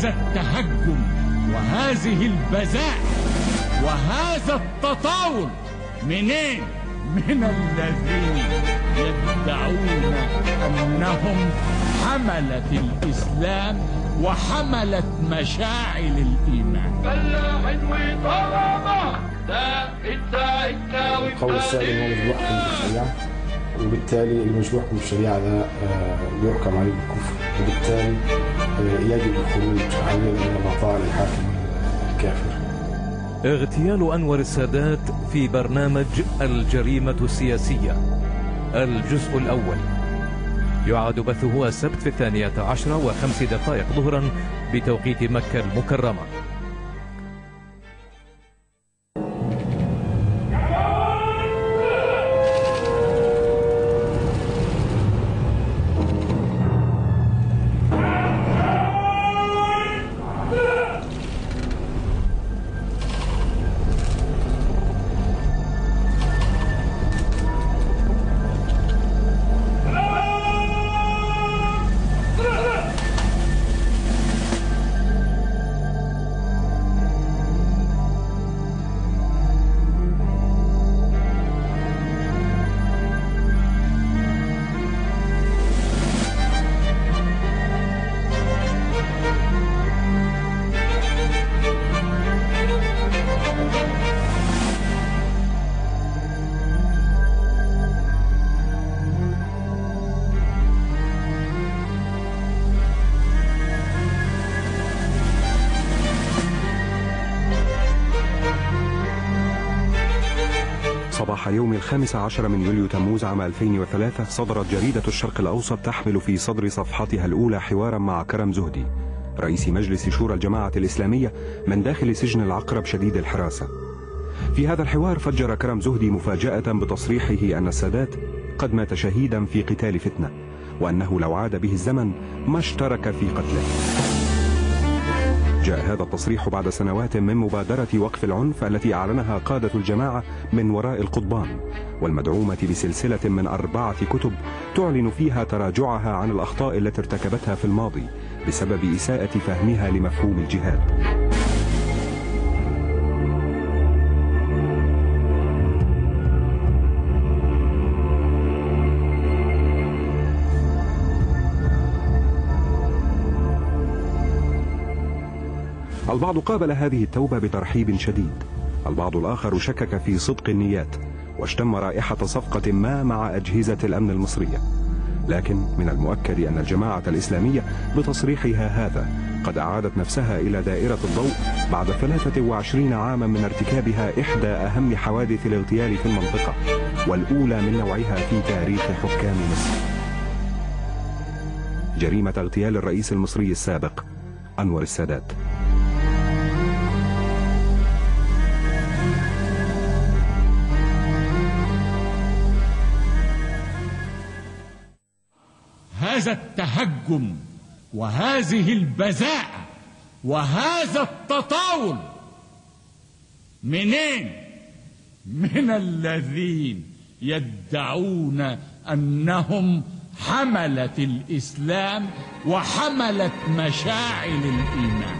هذا التهجم وهذه البذاء وهذا التطاول منين؟ من الذين يدعون أنهم حملة الإسلام وحملة مشاعل الإيمان. القول السائل هو مجروح بالشريعة، وبالتالي المجروح بالشريعة ده يحكم عليه بالكفر، وبالتالي يجب الخروج عليه من العطاء للحاكم الكافر. اغتيال أنور السادات في برنامج الجريمة السياسية الجزء الأول يعاد بثه السبت في 12:05 ظهرا بتوقيت مكة المكرمة. صباح يوم 15 من يوليو تموز عام 2003 صدرت جريدة الشرق الأوسط تحمل في صدر صفحتها الأولى حوارا مع كرم زهدي رئيس مجلس شورى الجماعة الإسلامية من داخل سجن العقرب شديد الحراسة. في هذا الحوار فجر كرم زهدي مفاجأة بتصريحه أن السادات قد مات شهيدا في قتال فتنة، وأنه لو عاد به الزمن ما اشترك في قتله. جاء هذا التصريح بعد سنوات من مبادرة وقف العنف التي أعلنها قادة الجماعة من وراء القضبان، والمدعومة بسلسلة من 4 كتب تعلن فيها تراجعها عن الأخطاء التي ارتكبتها في الماضي بسبب إساءة فهمها لمفهوم الجهاد. البعض قابل هذه التوبة بترحيب شديد، البعض الآخر شكك في صدق النيات واشتم رائحة صفقة ما مع أجهزة الأمن المصرية. لكن من المؤكد أن الجماعة الإسلامية بتصريحها هذا قد أعادت نفسها إلى دائرة الضوء بعد 23 عاما من ارتكابها إحدى أهم حوادث الاغتيال في المنطقة والأولى من نوعها في تاريخ حكام مصر، جريمة اغتيال الرئيس المصري السابق أنور السادات. هذا التهجم وهذه البذاء وهذا التطاول منين؟ من الذين يدعون أنهم حملة الإسلام وحملة مشاعل الإيمان.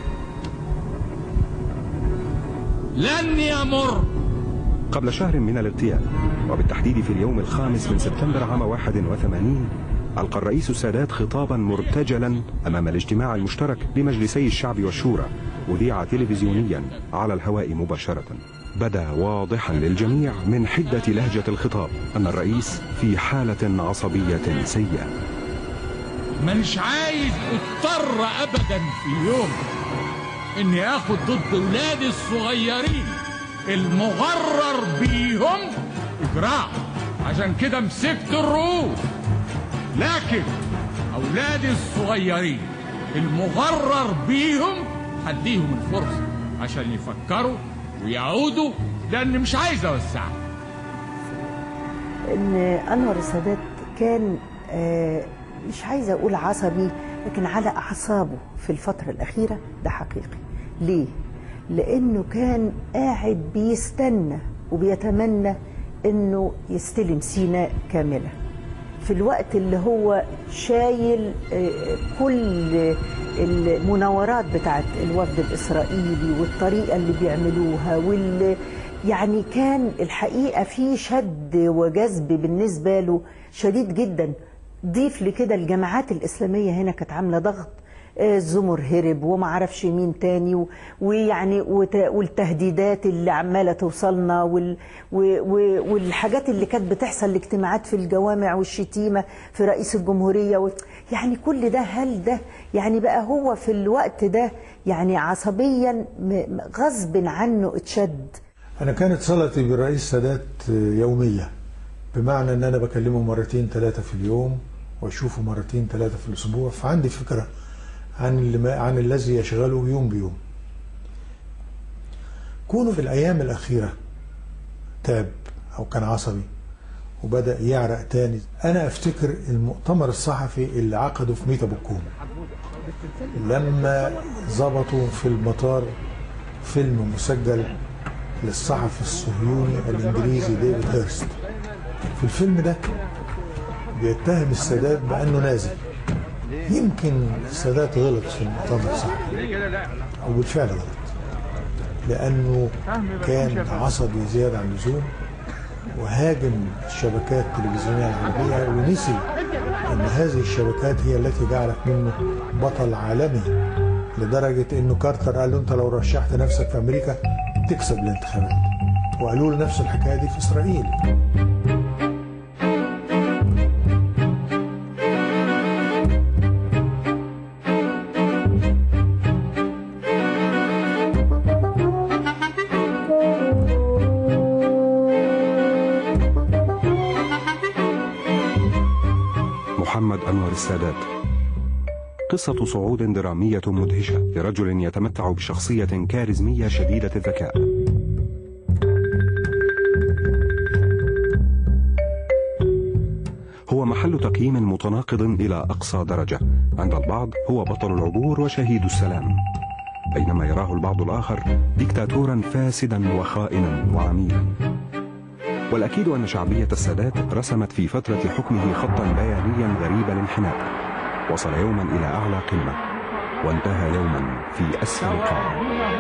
لن يمر. قبل شهر من الاغتيال، وبالتحديد في اليوم 5 من سبتمبر عام 81، ألقى الرئيس السادات خطابا مرتجلا أمام الاجتماع المشترك لمجلسي الشعب والشورى، أذيع تلفزيونيا على الهواء مباشرة. بدا واضحا للجميع من حدة لهجة الخطاب أن الرئيس في حالة عصبية سيئة. مش عايز اضطر أبدا في يوم إني آخد ضد ولادي الصغيرين المغرر بيهم إجراء، عشان كده مسكت الرؤوس. لكن أولادي الصغيرين المغرر بيهم هديهم الفرصة عشان يفكروا ويعودوا، لأن مش عايز أوسعها. إن أنور السادات كان مش عايزة أقول عصبي، لكن على أعصابه في الفترة الأخيرة. ده حقيقي. ليه؟ لأنه كان قاعد بيستنى وبيتمنى إنه يستلم سيناء كاملة. في الوقت اللي هو شايل كل المناورات بتاعت الوفد الإسرائيلي والطريقة اللي بيعملوها يعني كان الحقيقة في شد وجذب بالنسبة له شديد جدا. ضيف لكده الجماعات الإسلامية هنا كانت عاملة ضغط، الزمر هرب وما عرفش مين تاني، ويعني والتهديدات اللي عمالة توصلنا والحاجات اللي كانت بتحصل، الاجتماعات في الجوامع والشتيمة في رئيس الجمهورية يعني كل ده، هل ده يعني بقى هو في الوقت ده يعني عصبيا غصب عنه اتشد؟ أنا كانت صلتي بالرئيس السادات يومية، بمعنى أن أنا بكلمه مرتين ثلاثة في اليوم وأشوفه مرتين ثلاثة في الأسبوع، فعندي فكرة عن الذي يشغله يوم بيوم. كونه في الأيام الأخيرة تاب أو كان عصبي وبدأ يعرق تاني. أنا أفتكر المؤتمر الصحفي اللي عقده في ميتا بوكوم لما ظبطوا في المطار فيلم مسجل للصحفي الصهيوني الإنجليزي ديفيد هيرست. في الفيلم ده بيتهم السادات بأنه نازي. يمكن السادات غلط في المؤتمر الصحفي، أو بالفعل غلط، لأنه كان عصبي زيادة عن اللزوم وهاجم الشبكات التلفزيونية العربية، ونسي أن هذه الشبكات هي التي جعلت منه بطل عالمي، لدرجة أنه كارتر قال له أنت لو رشحت نفسك في أمريكا تكسب الانتخابات، وقالوا له نفس الحكاية دي في إسرائيل. محمد أنور السادات، قصة صعود درامية مدهشة لرجل يتمتع بشخصية كاريزمية شديدة الذكاء. هو محل تقييم متناقض إلى أقصى درجة. عند البعض هو بطل العبور وشهيد السلام، بينما يراه البعض الآخر ديكتاتورا فاسدا وخائنا وعميلا. والأكيد أن شعبية السادات رسمت في فترة حكمه خطا بيانيا غريب الانحناء، وصل يوما إلى أعلى قمة وانتهى يوما في أسفل قاع.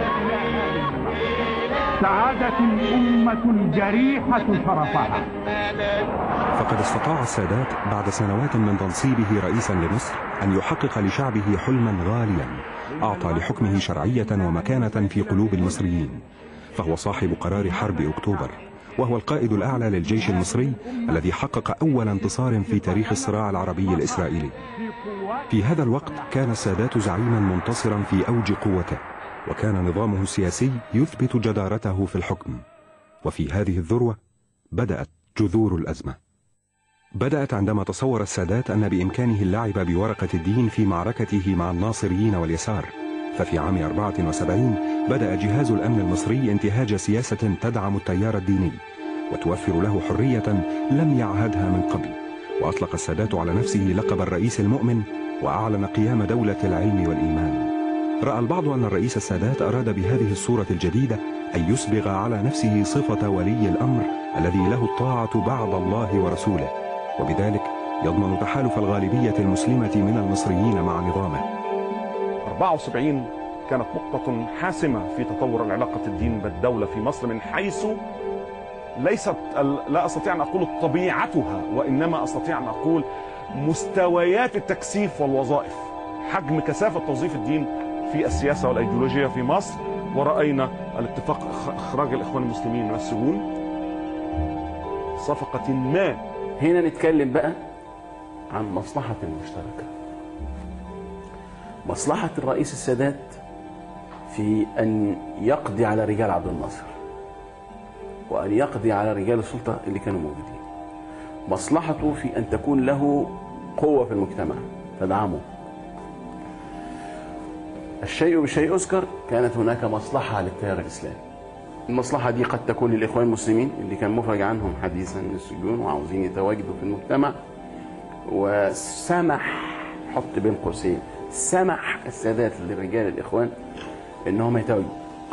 سعادة الأمة جريحة شرفها. فقد استطاع السادات بعد سنوات من تنصيبه رئيسا لمصر أن يحقق لشعبه حلما غاليا أعطى لحكمه شرعية ومكانة في قلوب المصريين. فهو صاحب قرار حرب أكتوبر، وهو القائد الأعلى للجيش المصري الذي حقق أول انتصار في تاريخ الصراع العربي الإسرائيلي. في هذا الوقت كان السادات زعيما منتصرا في أوج قوته، وكان نظامه السياسي يثبت جدارته في الحكم. وفي هذه الذروة بدأت جذور الأزمة. بدأت عندما تصور السادات أن بإمكانه اللعب بورقة الدين في معركته مع الناصريين واليسار. ففي عام 74 بدأ جهاز الأمن المصري انتهاج سياسة تدعم التيار الديني وتوفر له حرية لم يعهدها من قبل، وأطلق السادات على نفسه لقب الرئيس المؤمن، وأعلن قيام دولة العلم والإيمان. رأى البعض أن الرئيس السادات أراد بهذه الصورة الجديدة أن يسبغ على نفسه صفة ولي الأمر الذي له الطاعة بعد الله ورسوله، وبذلك يضمن تحالف الغالبية المسلمة من المصريين مع نظامه. 74 كانت نقطة حاسمة في تطور العلاقة الدين بالدولة في مصر، من حيث ليست، لا أستطيع أن أقول طبيعتها، وإنما أستطيع أن أقول مستويات التكثيف والوظائف، حجم كثافة توظيف الدين في السياسة والأيديولوجيا في مصر. ورأينا الاتفاق إخراج الإخوان المسلمين من السجون، صفقة ما. هنا نتكلم بقى عن مصلحة المشتركة، مصلحة الرئيس السادات في أن يقضي على رجال عبد الناصر وأن يقضي على رجال السلطة اللي كانوا موجودين، مصلحته في أن تكون له قوة في المجتمع تدعمه. الشيء بالشيء يذكر، كانت هناك مصلحة للتيار الإسلامي. المصلحة دي قد تكون للإخوان المسلمين اللي كان مفرج عنهم حديثا من السجون وعاوزين يتواجدوا في المجتمع، وسمح، حط بين قوسين، سمح السادات لرجال الإخوان إنهم يتواجدوا.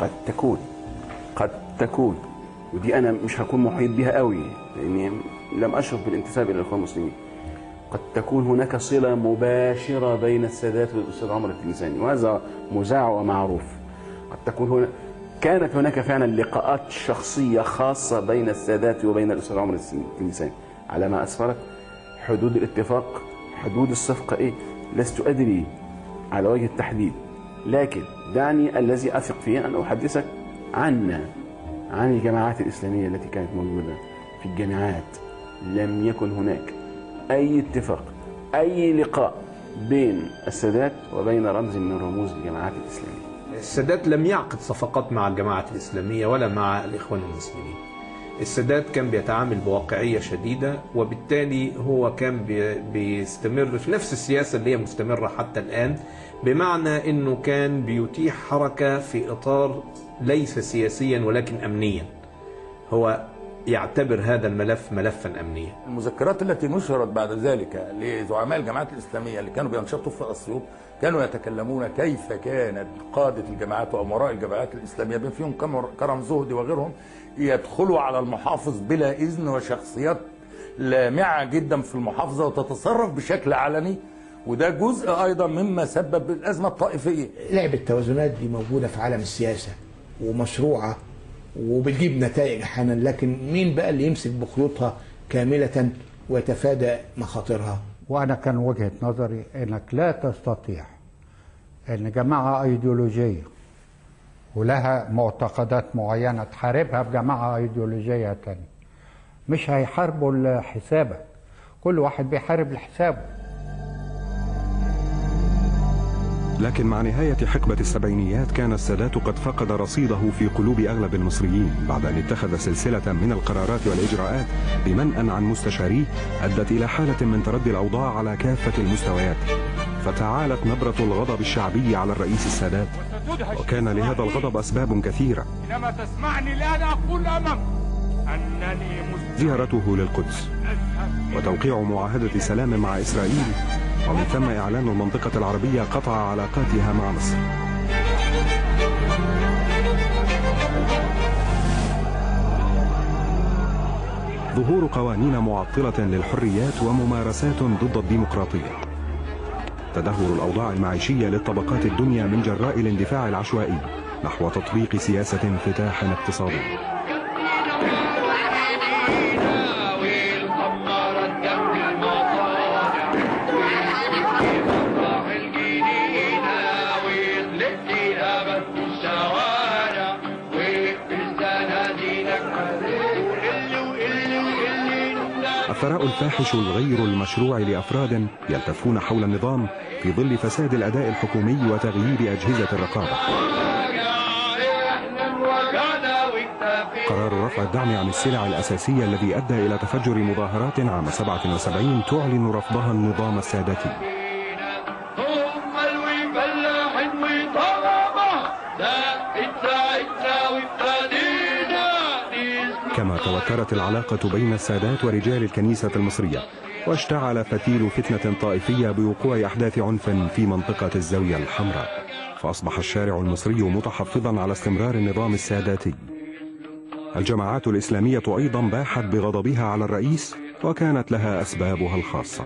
قد تكون ودي أنا مش هكون محيط بها قوي لأني لم أشرف بالانتساب إلى الإخوان المسلمين، قد تكون هناك صلة مباشرة بين السادات والأستاذ عمر التلمساني، وهذا مذاع ومعروف. قد تكون كانت هناك فعلا لقاءات شخصية خاصة بين السادات وبين الأستاذ عمر التلمساني. على ما أسفرت حدود الاتفاق، حدود الصفقة إيه، لست أدري على وجه التحديد، لكن دعني الذي أثق فيه أن أحدثك عن الجماعات الإسلامية التي كانت موجودة في الجامعات. لم يكن هناك أي اتفاق، أي لقاء بين السادات وبين رمز من رموز الجماعات الإسلامية. السادات لم يعقد صفقات مع الجماعات الإسلامية ولا مع الإخوان المسلمين. السادات كان بيتعامل بواقعية شديدة، وبالتالي هو كان بيستمر في نفس السياسة اللي هي مستمرة حتى الآن، بمعنى أنه كان بيتيح حركة في إطار ليس سياسيا ولكن أمنيا. هو يعتبر هذا الملف ملفا أمنيا. المذكرات التي نشرت بعد ذلك لزعماء الجماعات الإسلامية اللي كانوا بينشطوا في أسيوط كانوا يتكلمون كيف كانت قادة الجماعات وأمراء الجماعات الإسلامية بما فيهم كرم زهدي وغيرهم يدخلوا على المحافظ بلا إذن، وشخصيات لامعة جدا في المحافظة وتتصرف بشكل علني، وده جزء أيضا مما سبب الأزمة الطائفية. لعبة التوازنات دي موجودة في عالم السياسة ومشروعة وبتجيب نتائج أحيانا، لكن مين بقى اللي يمسك بخيوطها كاملة ويتفادى مخاطرها؟ وأنا كان وجهة نظري أنك لا تستطيع أن جماعة أيديولوجية ولها معتقدات معينة تحاربها بجماعة أيديولوجية تانية. مش هيحاربوا لحسابك، كل واحد بيحارب لحسابه. لكن مع نهاية حقبة السبعينيات كان السادات قد فقد رصيده في قلوب أغلب المصريين بعد أن اتخذ سلسلة من القرارات والإجراءات بمنأى عن مستشاريه أدت إلى حالة من تردي الأوضاع على كافة المستويات، فتعالت نبرة الغضب الشعبي على الرئيس السادات، وكان لهذا الغضب أسباب كثيرة. إنما تسمعني الآن أقول أمامك أنني زيارته للقدس وتوقيع معاهدة سلام مع إسرائيل، ومن ثم إعلان المنطقة العربية قطع علاقاتها مع مصر. ظهور قوانين معطلة للحريات وممارسات ضد الديمقراطية. تدهور الأوضاع المعيشية للطبقات الدنيا من جراء الاندفاع العشوائي نحو تطبيق سياسة انفتاح اقتصادي. الثراء الفاحش الغير المشروع لأفراد يلتفون حول النظام في ظل فساد الأداء الحكومي وتغيير أجهزة الرقابة. قرار رفع الدعم عن السلع الأساسية الذي أدى إلى تفجر مظاهرات عام 77 تعلن رفضها النظام الساداتي. كما توترت العلاقة بين السادات ورجال الكنيسة المصرية، واشتعل فتيل فتنة طائفية بوقوع أحداث عنف في منطقة الزاوية الحمراء، فأصبح الشارع المصري متحفظا على استمرار النظام الساداتي. الجماعات الإسلامية أيضا باحت بغضبها على الرئيس، وكانت لها أسبابها الخاصة.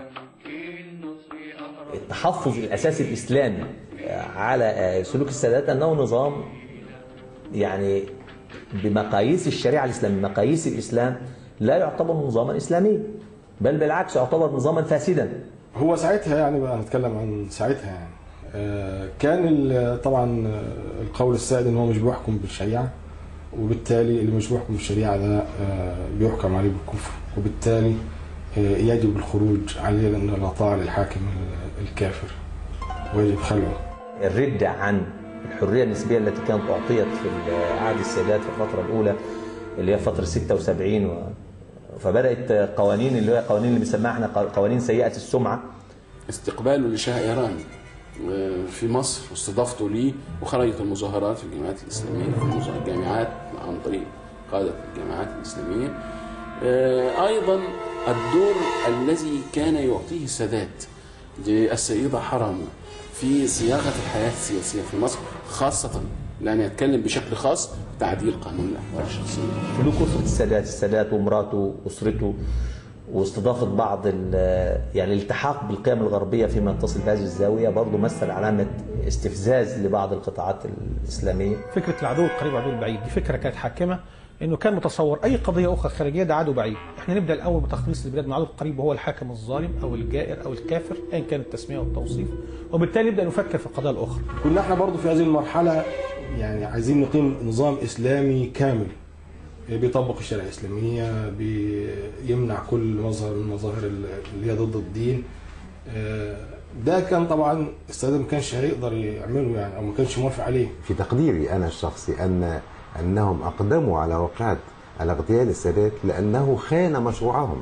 التحفظ الأساسي الإسلامي على سلوك السادات أنه نظام يعني بمقاييس الشريعة الإسلامية، مقاييس الإسلام لا يعتبر نظاما إسلاميا، بل بالعكس يعتبر نظاما فاسدا. هو ساعتها يعني بقى هنتكلم عن ساعتها يعني كان طبعا القول السائد ان هو مش بيحكم بالشريعة، وبالتالي اللي مش بيحكم بالشريعة ده بيحكم عليه بالكفر، وبالتالي يجب الخروج عليه لأن لا طاعة للحاكم الكافر ويجب خلعه. الردة عن الحرية النسبية التي كانت أعطيت في عهد السادات في الفترة الأولى اللي هي فترة 76، فبدأت قوانين اللي هي قوانين اللي بنسميها احنا قوانين سيئة السمعة. استقباله لشاه إيران في مصر واستضافته ليه، وخرجت المظاهرات في الجامعات الإسلامية، في الجامعات عن طريق قادة الجامعات الإسلامية. أيضا الدور الذي كان يعطيه السادات للسيدة حرم في صياغة الحياة السياسية في مصر، خاصة لأن يتكلم بشكل خاص تعديل قانون الأحوال الشخصية. سلوك أسرة السادات ومراته وأسرته واستضافة بعض يعني الالتحاق بالقيم الغربية فيما يتصل بهذه الزاوية برضه مثل علامة استفزاز لبعض القطاعات الإسلامية. فكرة العدو القريب والعدو البعيد دي فكرة كانت حاكمة، انه كان متصور اي قضيه اخرى خارجيه ده عدو بعيد. احنا نبدا الاول بتخليص البلاد من العدو القريب وهو الحاكم الظالم او الجائر او الكافر ايا كانت التسميه والتوصيف، وبالتالي نبدا نفكر في القضايا الاخرى. كنا احنا برضه في هذه المرحله يعني عايزين نقيم نظام اسلامي كامل بيطبق الشريعه الاسلاميه، بيمنع كل مظهر من المظاهر اللي هي ضد الدين. ده كان طبعا السادات ما كانش هيقدر يعمله يعني، او ما كانش موافق عليه. في تقديري انا الشخصي أنهم أقدموا على وقعة اغتيال السادات لأنه خان مشروعهم،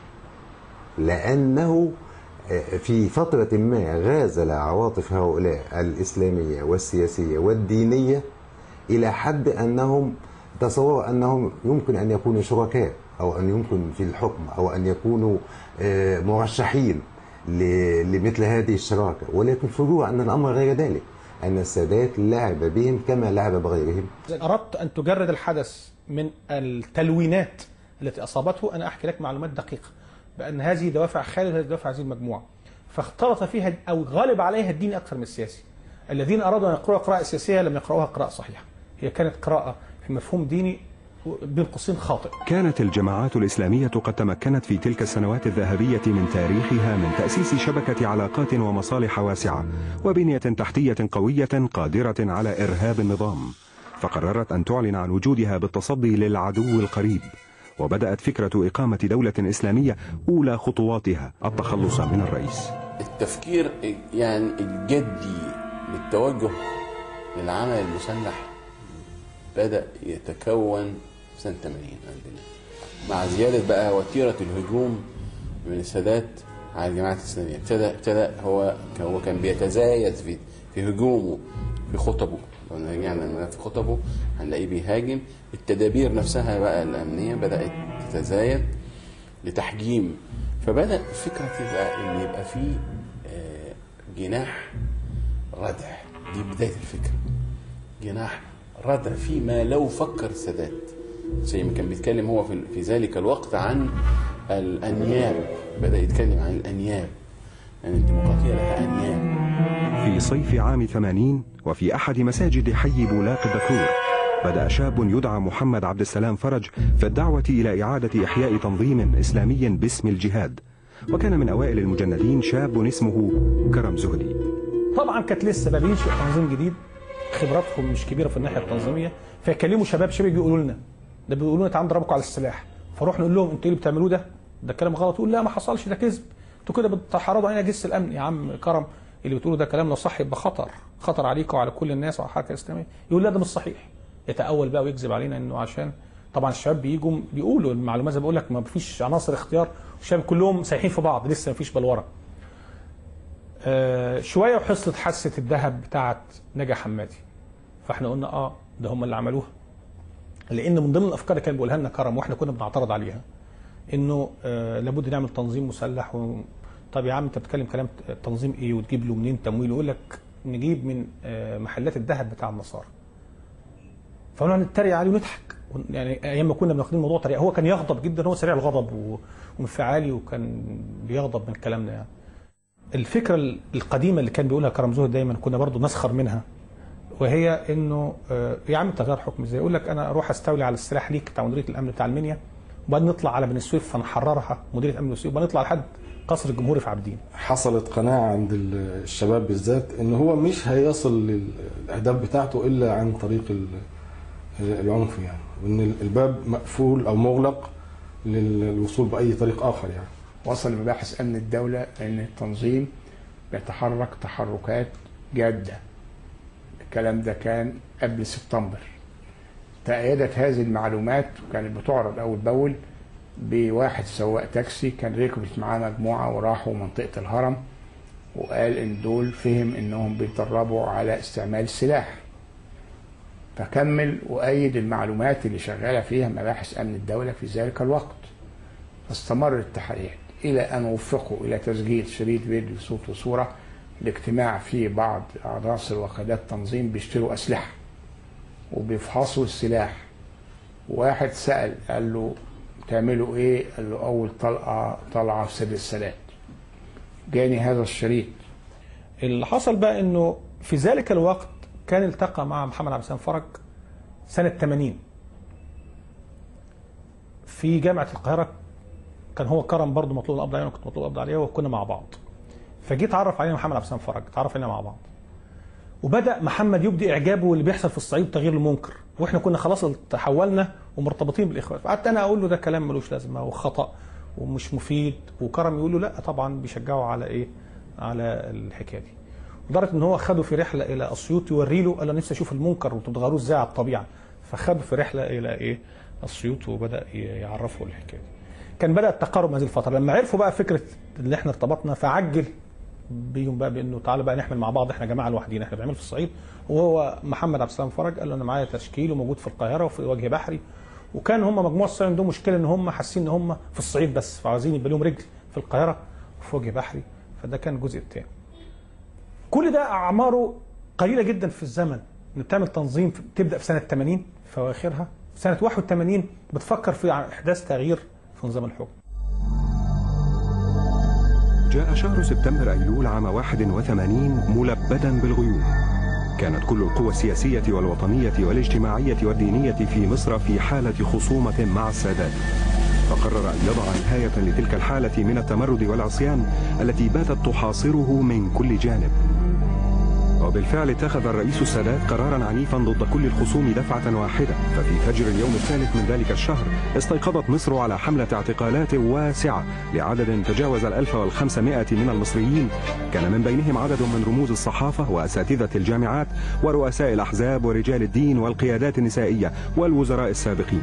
لأنه في فترة ما غازل عواطف هؤلاء الإسلامية والسياسية والدينية إلى حد أنهم تصوروا أنهم يمكن أن يكونوا شركاء أو أن يمكن في الحكم أو أن يكونوا مرشحين لمثل هذه الشراكة، ولكن فوجئوا أن الأمر غير ذلك، أن السادات لعب بهم كما لعب بغيرهم. أردت أن تجرد الحدث من التلوينات التي أصابته، أنا أحكي لك معلومات دقيقة بأن هذه دوافع خالد وهذه دوافع هذه المجموعة، فاختلط فيها أو غالب عليها الدين أكثر من السياسي. الذين أرادوا أن يقرأوا قراءة سياسية لم يقرأوها قراءة صحيحة، هي كانت قراءة في مفهوم ديني بين قوسين خاطئ. كانت الجماعات الإسلامية قد تمكنت في تلك السنوات الذهبية من تاريخها من تأسيس شبكة علاقات ومصالح واسعة وبنية تحتية قوية قادرة على إرهاب النظام، فقررت أن تعلن عن وجودها بالتصدي للعدو القريب، وبدأت فكرة إقامة دولة إسلامية أولى خطواتها التخلص من الرئيس. التفكير يعني الجدي للتوجه للعمل المسلح بدأ يتكون سنة 80 عندنا، مع زيادة بقى وتيرة الهجوم من السادات على الجماعات الإسلامية. ابتدى هو كان بيتزايد في هجومه في خطبه. لو رجعنا في خطبه هنلاقيه بيهاجم. التدابير نفسها بقى الأمنية بدأت تتزايد لتحجيم، فبدأ فكرة إن يبقى فيه جناح ردع. دي بداية الفكرة، جناح ردع فيما لو فكر السادات، زي ما كان بيتكلم هو في ذلك الوقت عن الأنياب، بدأ يتكلم عن الأنياب، يعني الديمقراطية لها أنياب. في صيف عام 80 وفي أحد مساجد حي بولاق الدكرور بدأ شاب يدعى محمد عبد السلام فرج في الدعوة إلى إعادة إحياء تنظيم إسلامي باسم الجهاد، وكان من أوائل المجندين شاب اسمه كرم زهدي. طبعا كانت لسه بابين شيء تنظيم جديد، خبراتهم مش كبيره في الناحيه التنظيميه، فيكلموا شباب بيقولوا لنا ده، بيقولوا لنا تعالوا نضربكم على السلاح، فنروح نقول لهم انتوا ايه اللي بتعملوه ده كلام غلط. يقول لا ما حصلش، ده كذب، انتوا كده بتحرضوا علينا جيش الامن. يا عم كرم اللي بتقولوا ده كلام لو صح يبقى خطر عليكم وعلى كل الناس وعلى الحركه الاسلاميه. يقول لا ده مش صحيح، يتأول بقى ويكذب علينا انه عشان طبعا الشباب بيجوا بيقولوا المعلومات زي ما بقول لك ما فيش عناصر اختيار، والشباب كلهم سايحين في بعض، لسه ما فيش بلوره. شويه وحصلت حادثه الذهب بتاعه نجا حمادي، فاحنا قلنا ده هم اللي عملوها، لان من ضمن الافكار اللي كان بيقولها لنا كرم واحنا كنا بنعترض عليها انه لابد نعمل تنظيم مسلح طب يا عم انت بتتكلم كلام تنظيم ايه وتجيب له منين تمويل؟ يقول لك نجيب من محلات الذهب بتاع النصارى. فقلنا نتريق عليه ونضحك، يعني ايام ما كنا بناخد الموضوع طريقه، هو كان يغضب جدا، هو سريع الغضب وانفعالي وكان بيغضب من الكلام ده. يعني الفكره القديمه اللي كان بيقولها كرم زهدي دايما كنا برضو نسخر منها، وهي انه يا عم تغير حكم ازاي؟ يقول لك انا اروح استولي على السلاح ليك بتاع مديريه الامن بتاع المنيا، وبعدين نطلع على بني سويف فنحررها مديريه امن السويف، وبعدين نطلع لحد قصر الجمهوري في عابدين. حصلت قناعه عند الشباب بالذات ان هو مش هيصل للاهداف بتاعته الا عن طريق العنف، يعني وان الباب مقفول او مغلق للوصول باي طريق اخر. يعني وصل لمباحث امن الدوله ان التنظيم بيتحرك تحركات جاده. الكلام ده كان قبل سبتمبر. تأيدت هذه المعلومات وكانت بتعرض اول باول بواحد سواق تاكسي كان ركبت معاه مجموعه وراحوا منطقه الهرم، وقال ان دول فهم انهم بيتدربوا على استعمال السلاح، فكمل وأيد المعلومات اللي شغاله فيها مباحث امن الدوله في ذلك الوقت. فاستمر التحريات الى ان وفقوا الى تسجيل شريط فيديو صوت وصوره لاجتماع فيه بعض عناصر وقيادات تنظيم بيشتروا اسلحه وبيفحصوا السلاح. واحد سأل قال له تعملوا ايه؟ قال له اول طلعه في سد السادات. جاني هذا الشريط. اللي حصل بقى انه في ذلك الوقت كان التقى مع محمد عبد السلام فرج سنة 80 في جامعة القاهرة. كان هو كرم برضه مطلوب القبض عليه وانا كنت مطلوب القبض عليه وكنا مع بعض. فجيت اتعرف علينا محمد عبد السلام فرج، اتعرف علينا مع بعض. وبدأ محمد يبدي اعجابه اللي بيحصل في الصعيد تغيير المنكر، واحنا كنا خلاص تحولنا ومرتبطين بالاخوان. فقعدت انا اقول له ده كلام ملوش لازمه وخطأ ومش مفيد، وكرم يقول له لا طبعا بيشجعه على ايه؟ على الحكايه دي. لدرجه ان هو خده في رحله الى اسيوط يوري له، قال له نفسي اشوف المنكر وانتوا بتغيروه ازاي على الطبيعه. فخده في رحله الى ايه؟ اسيوط، وبدا يعرفه الحكايه دي. كان بدا التقارب هذه الفتره. لما عرفوا بقى فكره اللي احنا ارتبطنا فعجل بيهم بقى بانه تعالوا بقى نحمل مع بعض، احنا جماعه لوحدينا، احنا بنعمل في الصعيد. وهو محمد عبد السلام فرج قال له انا معايا تشكيل وموجود في القاهره وفي وجه بحري. وكان هم مجموعه الصعيد عندهم مشكله ان هم حاسين ان هم في الصعيد بس، فعاوزين يبقى لهم رجل في القاهره وفي وجه بحري. فده كان الجزء الثاني. كل ده اعماره قليله جدا في الزمن. ان بتعمل تنظيم تبدا في سنه 80 في اواخرها، سنه 81 بتفكر في احداث تغيير في نظام الحكم. جاء شهر سبتمبر أيلول عام 81 ملبدا بالغيوم. كانت كل القوى السياسية والوطنية والاجتماعية والدينية في مصر في حالة خصومة مع السادات، فقرر أن يضع نهاية لتلك الحالة من التمرد والعصيان التي باتت تحاصره من كل جانب. وبالفعل اتخذ الرئيس السادات قرارا عنيفا ضد كل الخصوم دفعة واحدة. ففي فجر اليوم الثالث من ذلك الشهر استيقظت مصر على حملة اعتقالات واسعة لعدد تجاوز 1500 من المصريين، كان من بينهم عدد من رموز الصحافة وأساتذة الجامعات ورؤساء الأحزاب ورجال الدين والقيادات النسائية والوزراء السابقين.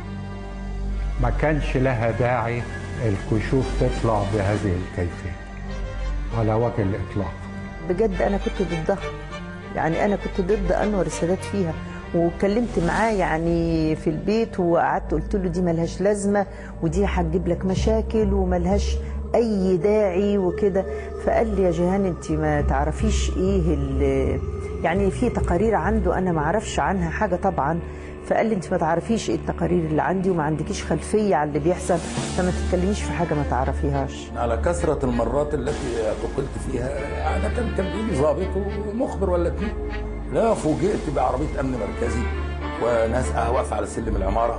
ما كانش لها داعي الكشوف تطلع بهذه الكيفية على وجه الإطلاق. بجد أنا كنت ضدها، يعني أنا كنت ضد أنور السادات فيها، وكلمت معاه يعني في البيت وقعدت قلت له دي ملهاش لازمة ودي هتجيب لك مشاكل وملهاش أي داعي وكده. فقال لي يا جيهان أنت ما تعرفيش إيه يعني في تقارير عنده أنا ما أعرفش عنها حاجة طبعا. فقال لي انت ما تعرفيش ايه التقارير اللي عندي وما عندكيش خلفيه على اللي بيحصل، فما تتكلميش في حاجه ما تعرفيهاش. على كثره المرات التي اعتقلت فيها عاده كان بيجي ضابط ومخبر ولا اتنين، لا فوجئت بعربيه امن مركزي وناس واقفه على سلم العماره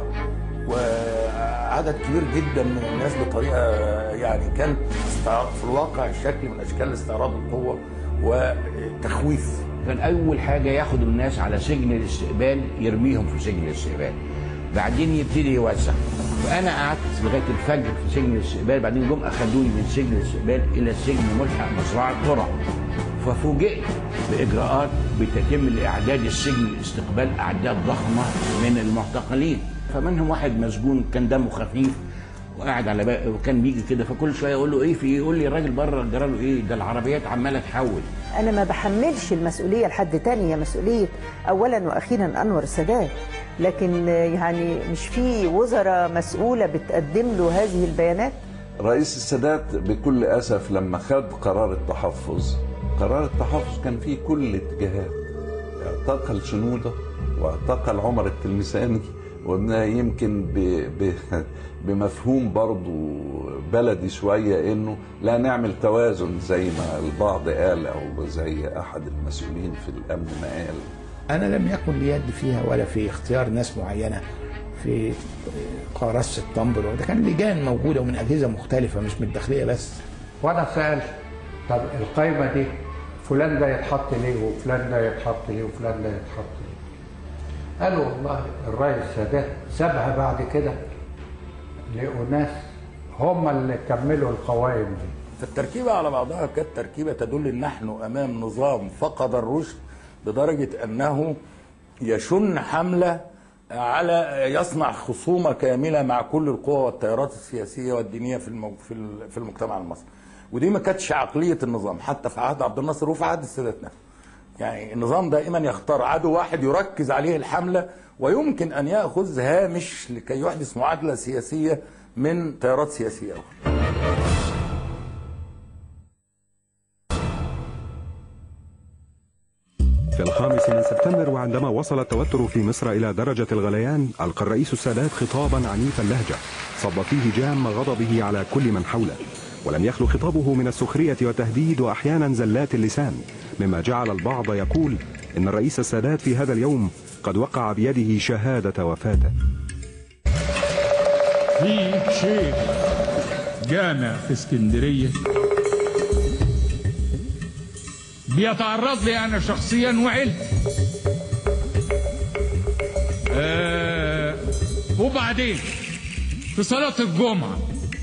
وعدد كبير جدا من الناس بطريقه يعني كان في الواقع شكل من اشكال استعراض القوه وتخويف. كان أول حاجة ياخد الناس على سجن الاستقبال يرميهم في سجن الاستقبال، بعدين يبتدي يوزع. فأنا قعدت لغاية الفجر في سجن الاستقبال، بعدين جم أخدوني من سجن الاستقبال إلى سجن ملحق مزرعة قرى. ففوجئت بإجراءات بتتم لإعداد السجن الاستقبال أعداد ضخمة من المعتقلين، فمنهم واحد مسجون كان دمه خفيف وقاعد على بقى وكان بيجي كده، فكل شويه اقول له ايه في ايه؟ يقول لي الراجل بره جرى له ايه؟ ده العربيات عماله تحول. انا ما بحملش المسؤوليه لحد تاني، هي مسؤوليه اولا واخيرا انور السادات، لكن يعني مش في وزراء مسؤوله بتقدم له هذه البيانات. رئيس السادات بكل اسف لما خد قرار التحفظ كان فيه كل الاتجاهات، اعتقل شنوده واعتقل عمر التلمساني، وقلنا يمكن بمفهوم برضو بلدي شوية انه لا نعمل توازن زي ما البعض قال او زي احد المسؤولين في الامن ما قال. انا لم يكن لي يد فيها ولا في اختيار ناس معينة في قرارات سبتمبر، وده كان لجان موجودة ومن اجهزة مختلفة مش من الداخلية بس. وانا سألت طب القائمة دي فلان ده يتحط ليه وفلان ده يتحط ليه وفلان ده يتحط ليه؟ قالوا والله الرئيس السادات سابها بعد كده لقوا ناس هم اللي كملوا القوائم دي. فالتركيبة على بعضها كانت تركيبة تدل ان نحن امام نظام فقد الرشد لدرجة انه يشن حملة على يصنع خصومة كاملة مع كل القوى والتيارات السياسية والدينية في المجتمع المصري. ودي ما كانتش عقلية النظام حتى في عهد عبد الناصر وفي عهد السادات نفسه. يعني النظام دائما يختار عدو واحد يركز عليه الحملة ويمكن أن يأخذ هامش لكي يحدث معادلة سياسية من تيارات سياسية أخرى. في 5 من سبتمبر وعندما وصل التوتر في مصر إلى درجة الغليان، ألقى الرئيس السادات خطابا عنيف اللهجة صب فيه جام غضبه على كل من حوله، ولم يخلو خطابه من السخرية والتهديد وأحيانا زلات اللسان، مما جعل البعض يقول إن الرئيس السادات في هذا اليوم قد وقع بيده شهادة وفاته. في شيخ جامع في اسكندرية بيتعرض لي أنا شخصيا وعيلتي، وبعدين في صلاة الجمعة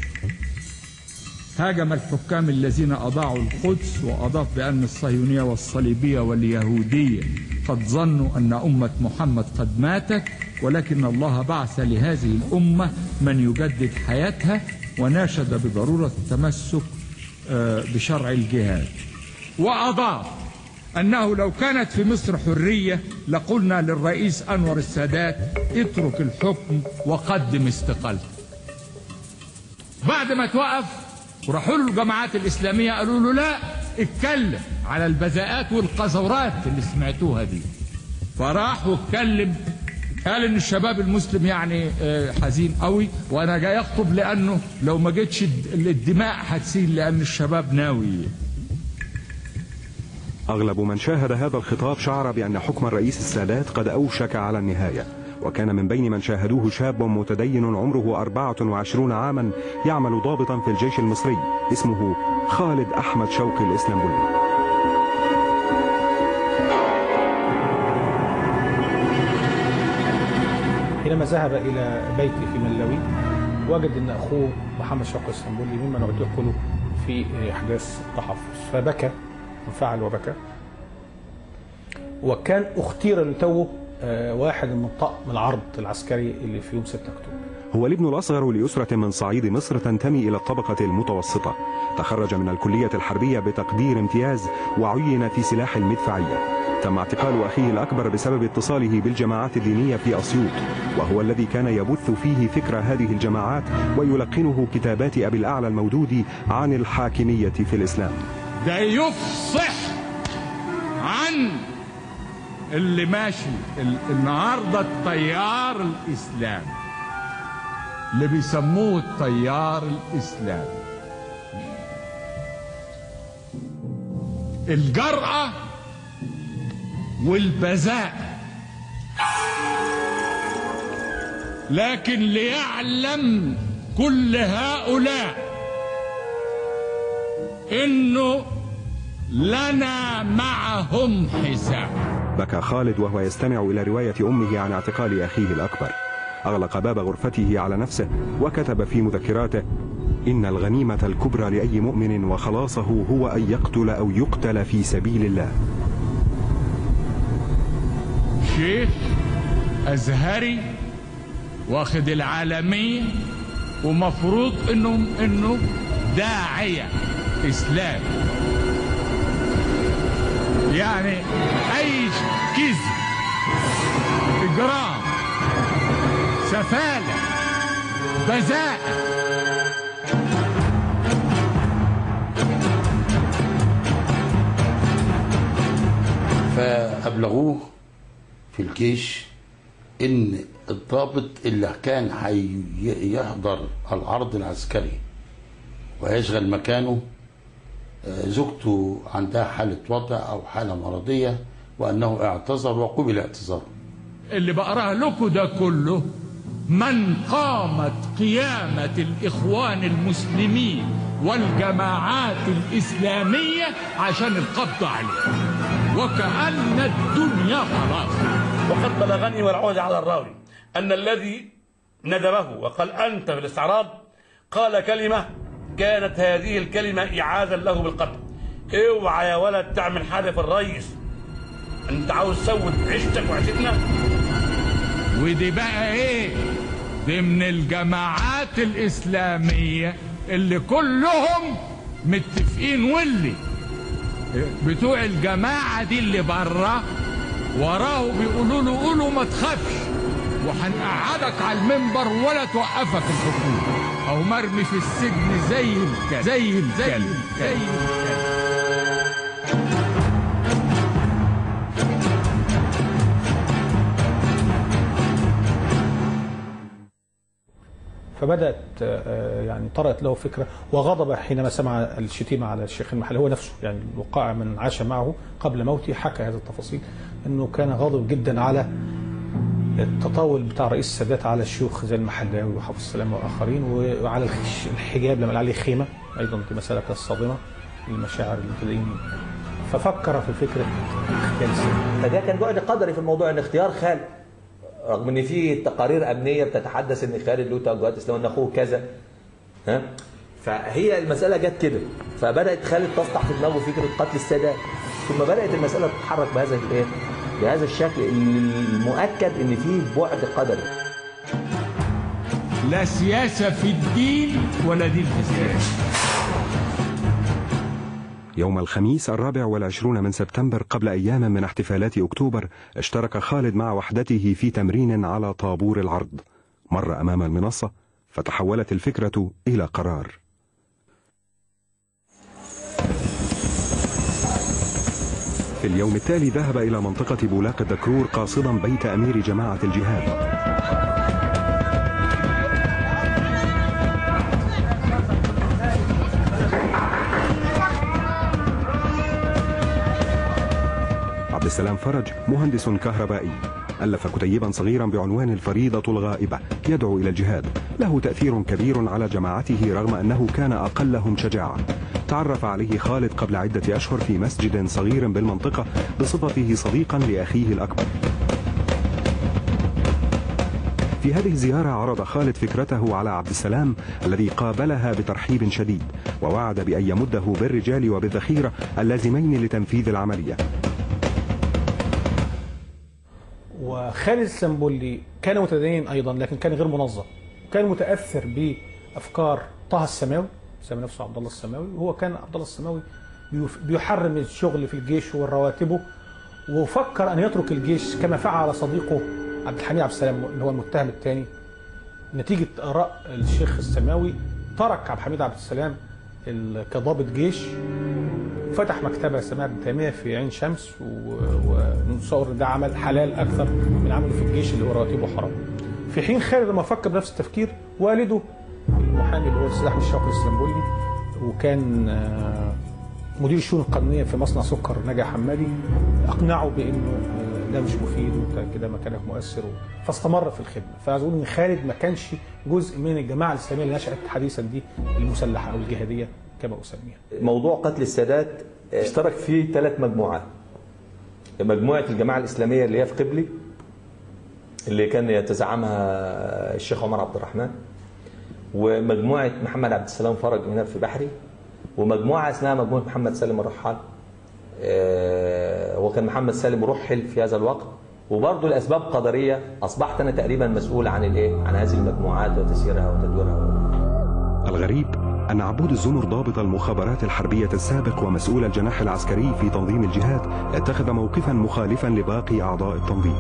هاجم الحكام الذين أضاعوا القدس وأضاف بأن الصهيونية والصليبية واليهودية قد ظنوا أن أمة محمد قد ماتت، ولكن الله بعث لهذه الأمة من يجدد حياتها، وناشد بضرورة التمسك بشرع الجهاد. وأضاف أنه لو كانت في مصر حرية لقلنا للرئيس أنور السادات اترك الحكم وقدم استقالتك. بعد ما توقف وراحوا له الجماعات الإسلامية قالوا له لا اتكلم على البذاءات والقذورات اللي سمعتوها دي، فراح واتكلم، قال ان الشباب المسلم يعني حزين قوي، وانا جاي اخطب لانه لو ما جيتش الدماء هتسيل لان الشباب ناوي. أغلب من شاهد هذا الخطاب شعر بأن حكم الرئيس السادات قد أوشك على النهاية، وكان من بين من شاهدوه شاب متدين عمره 24 عاما يعمل ضابطا في الجيش المصري اسمه خالد أحمد شوقي الإسلامبولي. حينما ذهب إلى بيته في ملاوي وجد أن أخوه محمد شوقي الإسلامبولي ممن اعتقلوا في أحداث التحفظ، فبكى وانفعل وبكى، وكان اختير لتوه واحد من طقم العرض العسكري اللي في يوم 6 أكتوبر. هو الابن الأصغر لأسرة من صعيد مصر تنتمي إلى الطبقة المتوسطة، تخرج من الكلية الحربية بتقدير امتياز وعين في سلاح المدفعية. تم اعتقال أخيه الأكبر بسبب اتصاله بالجماعات الدينية في أسيوط، وهو الذي كان يبث فيه فكر هذه الجماعات ويلقنه كتابات أبي الأعلى المودودي عن الحاكمية في الإسلام. ده يفصح عن اللي ماشي النهارده التيار الإسلامي اللي بيسموه التيار الإسلامي. الجرأة والبذاء، لكن ليعلم كل هؤلاء إنه لنا معهم حساب. بكى خالد وهو يستمع إلى رواية أمه عن اعتقال أخيه الأكبر. أغلق باب غرفته على نفسه وكتب في مذكراته: إن الغنيمة الكبرى لأي مؤمن وخلاصه هو أن يقتل أو يقتل في سبيل الله. شيخ أزهري واخد العالمية ومفروض إنه داعية إسلامي، يعني أي كذب، إجرام، سفالة، بذاءة. فأبلغوه في الجيش إن الضابط اللي كان هيحضر العرض العسكري ويشغل مكانه زوجته عندها حالة وضع أو حالة مرضية، وأنه اعتذر وقبل اعتذاره. اللي بقراه لكم ده كله من قامت قيامة الإخوان المسلمين والجماعات الإسلامية عشان القبض عليه، وكأن الدنيا خلاص. وقد بلغني والعوض على الراوي أن الذي ندبه وقال أنت في الاستعراض قال كلمة كانت هذه الكلمة إعاذا له بالقتل. اوعى يا ولد تعمل حاجة في الرئيس، انت عاوز تسود عيشتك وعيشتنا. ودي بقى ايه؟ دي من الجماعات الإسلامية اللي كلهم متفقين، واللي بتوع الجماعة دي اللي بره وراه بيقولوا له قولوا ما تخافش وهنقعدك على المنبر ولا توقفك الحكومة، أو مرمي في السجن زي الكلب. فبدات يعني طرأت له فكره وغضب حينما سمع الشتيمه على الشيخ المحلي. هو نفسه يعني الوقائع من عاش معه قبل موته حكى هذه التفاصيل، انه كان غاضب جدا على التطاول بتاع رئيس السادات على الشيوخ زي المحلاوي وحافظ السلام واخرين، وعلى الحجاب لما قال عليه خيمه، ايضا دي مساله كانت صادمه للمشاعر المبتدئين. ففكر في فكره اغتيال السادات. فده كان بعد قدري في الموضوع، ان اختيار خالد، رغم ان في تقارير امنيه بتتحدث ان خالد له توجهات اسلاميه، ان اخوه كذا، ها، فهي المساله جت كده، فبدات خالد تسطح في دماغه فكره قتل السادات، ثم بدات المساله تتحرك بهذا الشكل المؤكد ان فيه بعد قدري. لا سياسه في الدين ولا دين في السياسه. يوم الخميس 24 من سبتمبر قبل أيام من احتفالات أكتوبر اشترك خالد مع وحدته في تمرين على طابور العرض. مر أمام المنصة فتحولت الفكرة إلى قرار. في اليوم التالي ذهب إلى منطقة بولاق الدكرور قاصدا بيت أمير جماعة الجهاد. عبد السلام فرج مهندس كهربائي، ألف كتيبا صغيرا بعنوان الفريضة الغائبة يدعو إلى الجهاد، له تأثير كبير على جماعته رغم أنه كان أقلهم شجاعة. تعرف عليه خالد قبل عدة أشهر في مسجد صغير بالمنطقة بصفته صديقا لأخيه الأكبر. في هذه الزيارة عرض خالد فكرته على عبد السلام الذي قابلها بترحيب شديد، ووعد بأن يمده بالرجال وبالذخيرة اللازمين لتنفيذ العملية. وخالد السنبلي كان متدين ايضا، لكن كان غير منظم، كان متاثر بافكار طه السماوي، سمى نفسه عبد الله السماوي، وهو كان عبد الله السماوي بيحرم الشغل في الجيش والرواتبه، وفكر ان يترك الجيش كما فعل صديقه عبد الحميد عبد السلام اللي هو المتهم الثاني. نتيجه اراء الشيخ السماوي ترك عبد الحميد عبد السلام كضابط جيش، فتح مكتبه اسمها ابن تيميه في عين شمس، ونتصور ده عمل حلال اكثر من عمله في الجيش اللي هو رواتبه حرام. في حين خالد لما فكر بنفس التفكير، والده المحامي اللي هو الاستاذ احمد شوقي السنبلي، وكان مدير الشؤون القانونيه في مصنع سكر نجا حمادي، اقنعه بانه ده مش مفيد وانت كده مكانك مؤثر، فاستمر في الخدمه. فعايز اقول ان خالد ما كانش جزء من الجماعه الاسلاميه اللي نشات حديثا دي المسلحه او الجهاديه كما اسميها. موضوع قتل السادات اشترك فيه 3 مجموعات. مجموعه الجماعه الاسلاميه اللي هي في قبلي، اللي كان يتزعمها الشيخ عمر عبد الرحمن، ومجموعه محمد عبد السلام فرج هنا في بحري، ومجموعه اسمها مجموعه محمد سالم الرحال. وكان محمد سالم رحل في هذا الوقت، وبرضه لاسباب قدريه اصبحت انا تقريبا مسؤول عن عن هذه المجموعات وتسييرها وتدويرها. الغريب أن عبود الزمر ضابط المخابرات الحربية السابق ومسؤول الجناح العسكري في تنظيم الجهاد اتخذ موقفا مخالفا لباقي أعضاء التنظيم.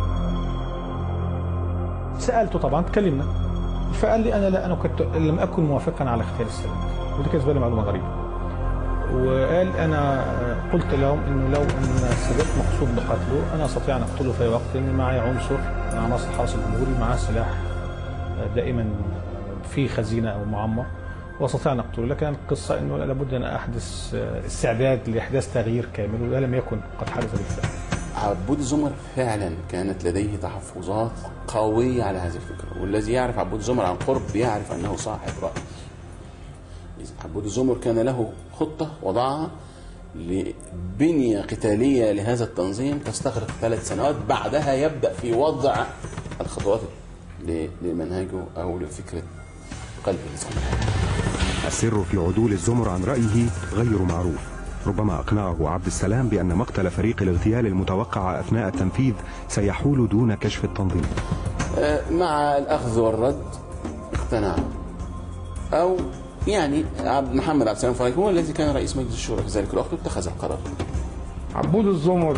سألته طبعا، تكلمنا، فقال لي أنا كنت لم أكن موافقا على اغتيال السادات، ودي كانت بالنسبة لي معلومة غريبة. وقال أنا قلت لهم إنه لو أن السادات مقصود بقتله أنا أستطيع أن أقتله في وقت، إن معي عنصر من عناصر الحرس الجمهوري معاه سلاح دائما في خزينة أو معمر، واستطيع ان اقتله، لكن القصه انه لابد ان احدث استعداد لاحداث تغيير كامل، وده لم يكن قد حدث بالفعل. عبود الزمر فعلا كانت لديه تحفظات قويه على هذه الفكره، والذي يعرف عبود الزمر عن قرب يعرف انه صاحب راي. عبود الزمر كان له خطه وضعها لبنيه قتاليه لهذا التنظيم تستغرق 3 سنوات، بعدها يبدا في وضع الخطوات لمنهجه او لفكره قلب الزمر. السر في عدول الزمر عن رأيه غير معروف. ربما أقنعه عبد السلام بأن مقتل فريق الاغتيال المتوقع أثناء التنفيذ سيحول دون كشف التنظيم. مع الأخذ والرد اقتنع، أو يعني محمد عبد السلام فرج هو الذي كان رئيس مجلس الشورى في ذلك الوقت اتخذ القرار. عبود الزمر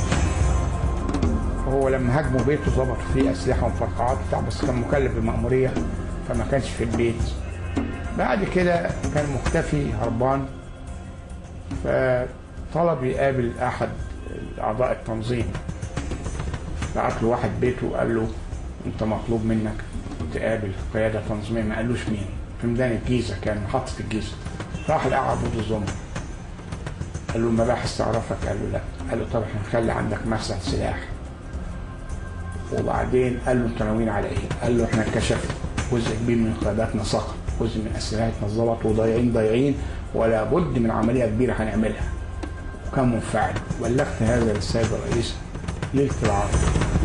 هو لما هاجموا بيته ظبط فيه أسلحة ومفرقعات بتاع، بس كان مكلف بمأمورية فما كانش في البيت. بعد كده كان مختفي هربان، فطلب يقابل احد اعضاء التنظيم، بعت له واحد بيته وقال له انت مطلوب منك تقابل قياده تنظيميه ما قالوش مين، في ميدان الجيزه، كان محطه الجيزه. راح لقى عبود الزمر، قال له المباحث تعرفك؟ قال له لا. قال له طب احنا نخلي عندك مخزن سلاح. وبعدين قال له انت ناويين على ايه؟ قال له احنا انكشفنا، جزء كبير من قياداتنا سقط، جزء من اسلحتنا اتظبط وضايعين ولا بد من عمليه كبيره هنعملها. وكان منفعل. بلغت هذا للسيد الرئيس ليله العرض.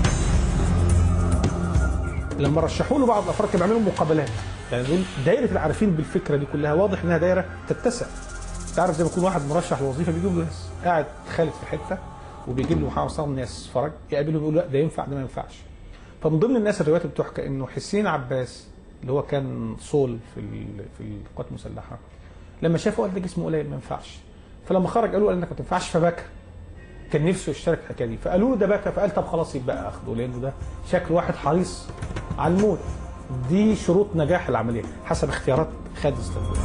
لما رشحوا له بعض الافراد كانوا بيعملوا مقابلات، يعني دول دايره العارفين بالفكره دي كلها واضح انها دايره تتسع. انت عارف زي ما يكون واحد مرشح لوظيفه بيجيب له ناس قاعد خالد في حته وبيجيب له محمد صالح ناس فرج يقابلهم يقول لا ده ينفع ده ما ينفعش. فمن ضمن الناس الروايات اللي بتحكى انه حسين عباس اللي هو كان صول في القوات المسلحه لما شافه قال ده جسمه قليل ما ينفعش. فلما خرج قالوا انك ما تنفعش فبكى. كان نفسه يشترك في الحكايه دي فقالوا له ده بكى فقال طب خلاص يبقى اخده لانه ده شكل واحد حريص على الموت. دي شروط نجاح العمليه حسب اختيارات خالد الصديق.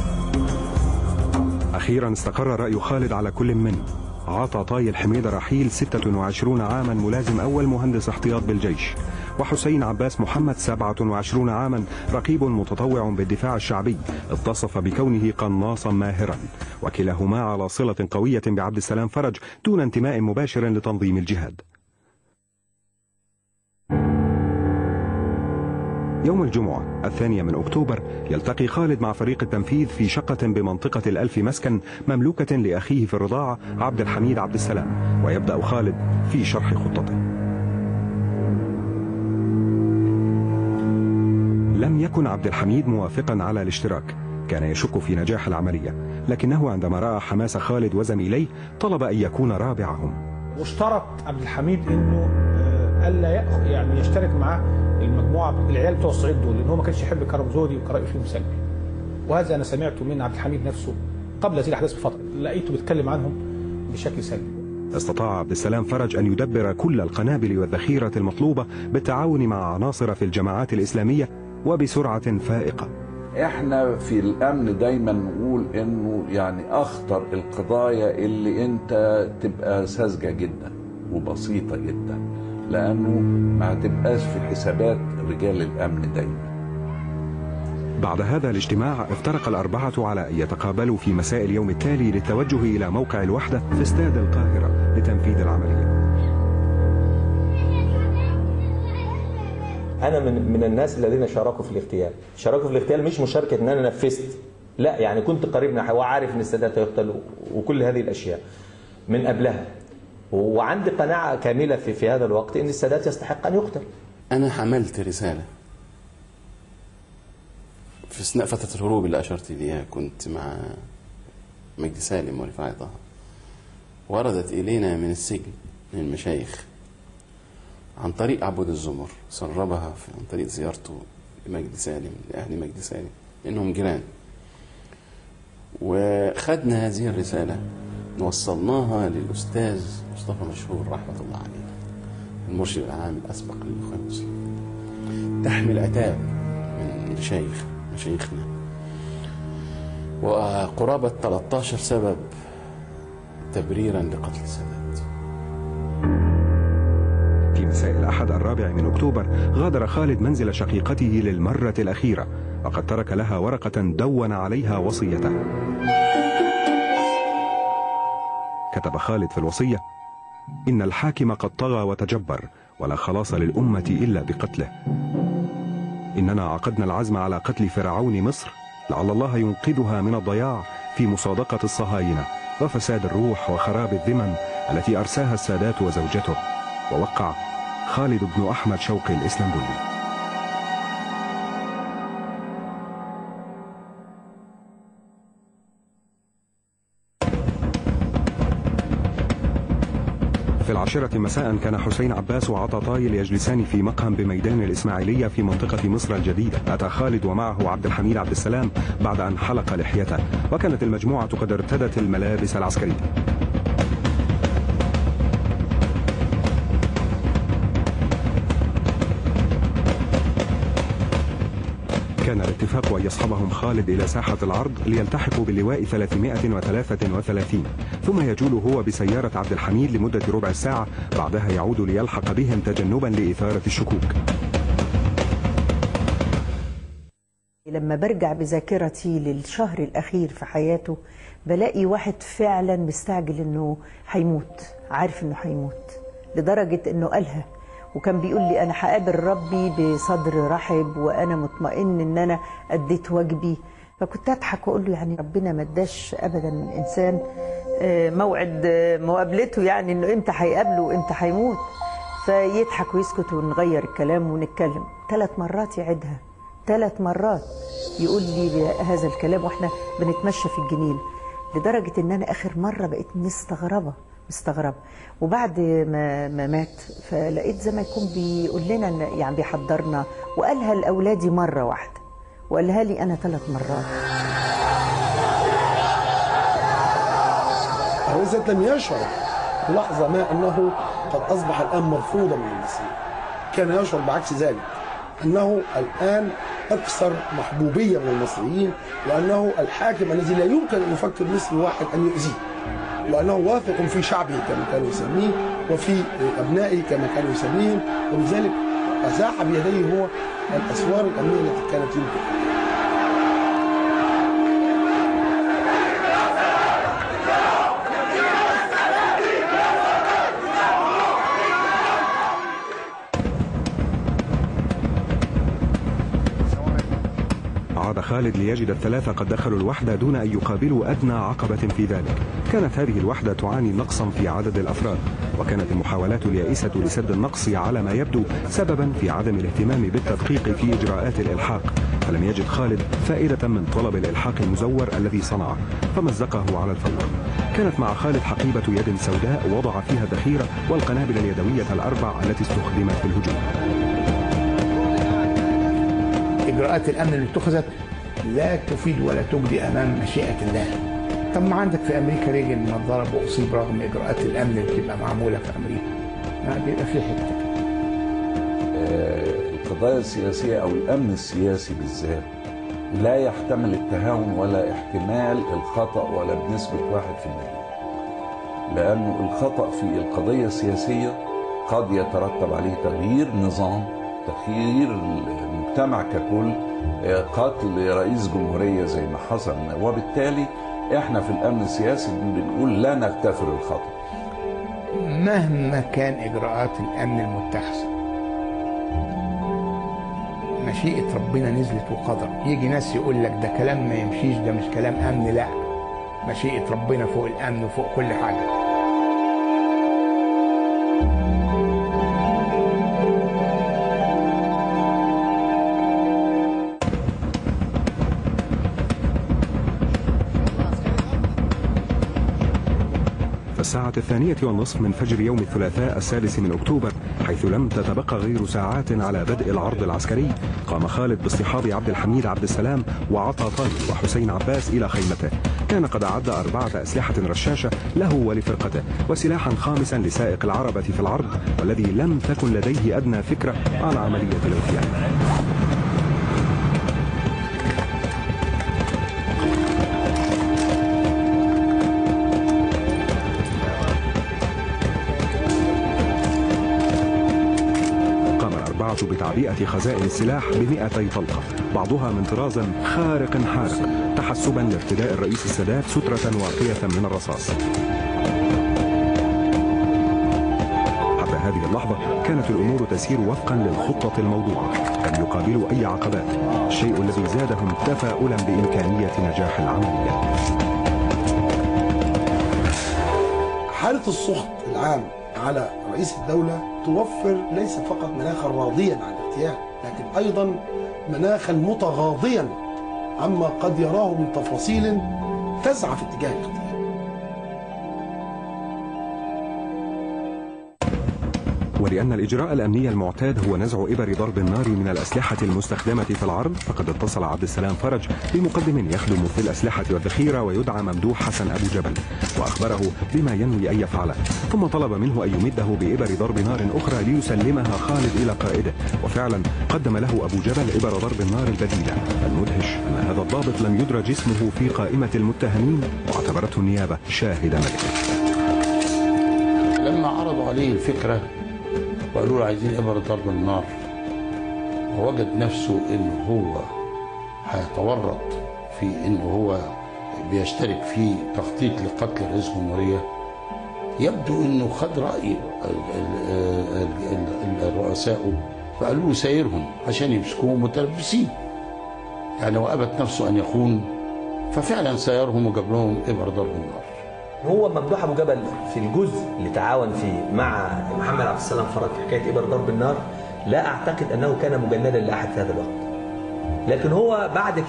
أخيرا استقر رأي خالد على كل منه. عطاطاي الحميدة رحيل 26 عاما ملازم أول مهندس احتياط بالجيش، وحسين عباس محمد 27 عاما رقيب متطوع بالدفاع الشعبي اتصف بكونه قناصا ماهرا، وكلاهما على صلة قوية بعبد السلام فرج دون انتماء مباشر لتنظيم الجهاد. يوم الجمعة 2 أكتوبر يلتقي خالد مع فريق التنفيذ في شقة بمنطقة الألف مسكن مملوكة لأخيه في الرضاعة عبد الحميد عبد السلام، ويبدأ خالد في شرح خطته. لم يكن عبد الحميد موافقا على الاشتراك، كان يشك في نجاح العملية، لكنه عندما رأى حماس خالد وزميليه طلب أن يكون رابعهم. واشترط عبد الحميد انه الا يعني يشترك معاه المجموعه العيال بتوع الصعيد دول، لان هو ما كانش يحب كرم زهدي وقرأي فيهم سلبي. وهذا انا سمعته من عبد الحميد نفسه قبل هذه الاحداث بفتره، لقيته بيتكلم عنهم بشكل سلبي. استطاع عبد السلام فرج ان يدبر كل القنابل والذخيره المطلوبه بالتعاون مع عناصر في الجماعات الاسلاميه وبسرعه فائقه. احنا في الامن دايما نقول انه يعني اخطر القضايا اللي انت تبقى ساذجه جدا وبسيطه جدا، لانه ما تبقاش في حسابات رجال الامن دايما. بعد هذا الاجتماع افترق الأربعة على أن يتقابلوا في مساء اليوم التالي للتوجه إلى موقع الوحدة في استاد القاهرة لتنفيذ العملية. أنا من الناس الذين شاركوا في الاغتيال. شاركوا في الاغتيال مش مشاركة أن أنا نفذت، لا يعني كنت قريب من وعارف أن السادات يقتل وكل هذه الأشياء من قبلها، وعندي قناعة كاملة في هذا الوقت أن السادات يستحق أن يقتل. أنا حملت رسالة في أثناء فترة الهروب اللي أشرت إليها، كنت مع مجدي سالم ورفاعي طه، وردت إلينا من السجن من المشايخ عن طريق عبود الزمر، سربها عن طريق زيارته لمجدي سالم لأهل مجدي سالم لأنهم جيران، وخدنا هذه الرسالة وصلناها للأستاذ مصطفى مشهور رحمة الله عليه المرشد العام الأسبق للإخوان المسلمين، تحمل عتاب من مشايخنا وقرابة 13 سبب تبريرا لقتل السادات. في مساء الأحد 4 أكتوبر غادر خالد منزل شقيقته للمرة الأخيرة، وقد ترك لها ورقة دون عليها وصيته. كتب خالد في الوصية: إن الحاكم قد طغى وتجبر، ولا خلاص للأمة إلا بقتله. إننا عقدنا العزم على قتل فرعون مصر، لعل الله ينقذها من الضياع في مصادقة الصهاينة وفساد الروح وخراب الذمم التي أرساها السادات وزوجته. ووقع خالد بن أحمد شوقي الإسلامبولي. في 10 مساء كان حسين عباس وعطاطاي يجلسان في مقهم بميدان الإسماعيلية في منطقة مصر الجديدة. أتى خالد ومعه عبد الحميد عبد السلام بعد أن حلق لحيته، وكانت المجموعة قد ارتدت الملابس العسكرية. كان الاتفاق أن يصحبهم خالد إلى ساحة العرض ليلتحقوا باللواء 333، ثم يجول هو بسيارة عبد الحميد لمدة ربع ساعة، بعدها يعود ليلحق بهم تجنبا لإثارة الشكوك. لما برجع بذاكرتي للشهر الأخير في حياته بلاقي واحد فعلا مستعجل انه هيموت، عارف انه هيموت، لدرجة انه قالها وكان بيقول لي انا هقابل ربي بصدر رحب وانا مطمئن ان انا اديت واجبي. فكنت اضحك واقول له يعني ربنا ما اداش ابدا الانسان موعد مقابلته، يعني انه امتى هيقابله وامتى هيموت. فيضحك ويسكت ونغير الكلام ونتكلم. 3 مرات يعيدها، 3 مرات يقول لي هذا الكلام واحنا بنتمشى في الجنينه، لدرجه ان انا اخر مره بقيت مستغربه. وبعد ما مات فلقيت زي ما يكون بيقول لنا يعني بيحضرنا، وقالها لاولادي مره واحده وقالها لي انا 3 مرات. الإنسان لم يشعر في لحظة ما أنه قد أصبح الآن مرفوضا من المصريين، كان يشعر بعكس ذلك أنه الآن أكثر محبوبية من المصريين، وأنه الحاكم الذي لا يمكن أن يفكر مثل واحد أن يؤذيه، وأنه واثق في شعبه كما كانوا يسميه وفي أبنائه كما كانوا يسميهم، وبذلك أزاح بيديه هو الأسوار الأمنية التي كانت يمكن. عاد خالد ليجد الثلاثة قد دخلوا الوحدة دون أن يقابلوا أدنى عقبة في ذلك. كانت هذه الوحدة تعاني نقصا في عدد الأفراد، وكانت المحاولات اليائسة لسد النقص على ما يبدو سببا في عدم الاهتمام بالتدقيق في إجراءات الإلحاق. فلم يجد خالد فائدة من طلب الإلحاق المزور الذي صنعه فمزقه على الفور. كانت مع خالد حقيبة يد سوداء وضع فيها الذخيرة والقنابل اليدوية ال4 التي استخدمت في الهجوم. إجراءات الأمن اللي اتخذت لا تفيد ولا تجدي أمام مشيئة الله. طب ما عندك في أمريكا ريجن ما اتضرب وأصيب رغم إجراءات الأمن اللي بتبقى معمولة في أمريكا، ما بيبقى في حتة. القضايا السياسية أو الأمن السياسي بالذات لا يحتمل التهاون ولا احتمال الخطأ ولا بنسبة 1%، لأنه الخطأ في القضية السياسية قد يترتب عليه تغيير نظام، تغيير المجتمع ككل، قتل رئيس جمهورية زي ما حصل، وبالتالي احنا في الامن السياسي بنقول لا نغتفر الخطأ مهما كان اجراءات الامن المتخذة. مشيئة ربنا نزلت وقدر. يجي ناس يقول لك ده كلام ما يمشيش، ده مش كلام امن، لا، مشيئة ربنا فوق الامن وفوق كل حاجة. الساعة 2:30 من فجر يوم الثلاثاء 6 أكتوبر، حيث لم تتبقى غير ساعات على بدء العرض العسكري، قام خالد باصطحاب عبد الحميد عبد السلام وعطا طاهر وحسين عباس إلى خيمته. كان قد أعد 4 أسلحة رشاشة له ولفرقته، وسلاحا خامسا لسائق العربة في العرض، والذي لم تكن لديه أدنى فكرة عن عملية الاغتيال. بتعبئة خزائن السلاح ب200 طلقة، بعضها من طراز خارق حارق، تحسبا لارتداء الرئيس السادات سترة واقية من الرصاص. حتى هذه اللحظة كانت الأمور تسير وفقا للخطة الموضوعة، لم يقابلوا أي عقبات، الشيء الذي زادهم تفاؤلا بإمكانية نجاح العملية. حالة السخط العام على رئيس الدولة توفر ليس فقط مناخا راضيا عن الاغتيال، لكن أيضا مناخا متغاضيا عما قد يراه من تفاصيل تسعى في اتجاه الاغتيال. ولأن الإجراء الأمني المعتاد هو نزع إبر ضرب النار من الأسلحة المستخدمة في العرض، فقد اتصل عبد السلام فرج بمقدم يخدم في الأسلحة والذخيرة ويدعى ممدوح حسن أبو جبل، وأخبره بما ينوي أن يفعله، ثم طلب منه أن يمده بإبر ضرب نار أخرى ليسلمها خالد إلى قائده. وفعلا قدم له أبو جبل إبر ضرب النار البديلة. المدهش أن هذا الضابط لم يدرج اسمه في قائمة المتهمين، واعتبرته النيابة شاهد ملك. لما عرضوا عليه الفكرة وقالوا له عايزين إبر ضرب النار، ووجد نفسه إنه هو هيتورط في انه هو بيشترك في تخطيط لقتل رئيس الجمهوريه، يبدو انه خد راي الرؤساء فقالوا له سايرهم عشان يمسكوهم متلبسين، يعني وابت نفسه ان يخون، ففعلا سايرهم وجاب لهم ابر ضرب النار. هو ممدوح ابو جبل في الجزء اللي تعاون فيه مع محمد عبد السلام فرج في حكايه ابر ضرب النار لا اعتقد انه كان مجندا لاحد في هذا الوقت. لكن هو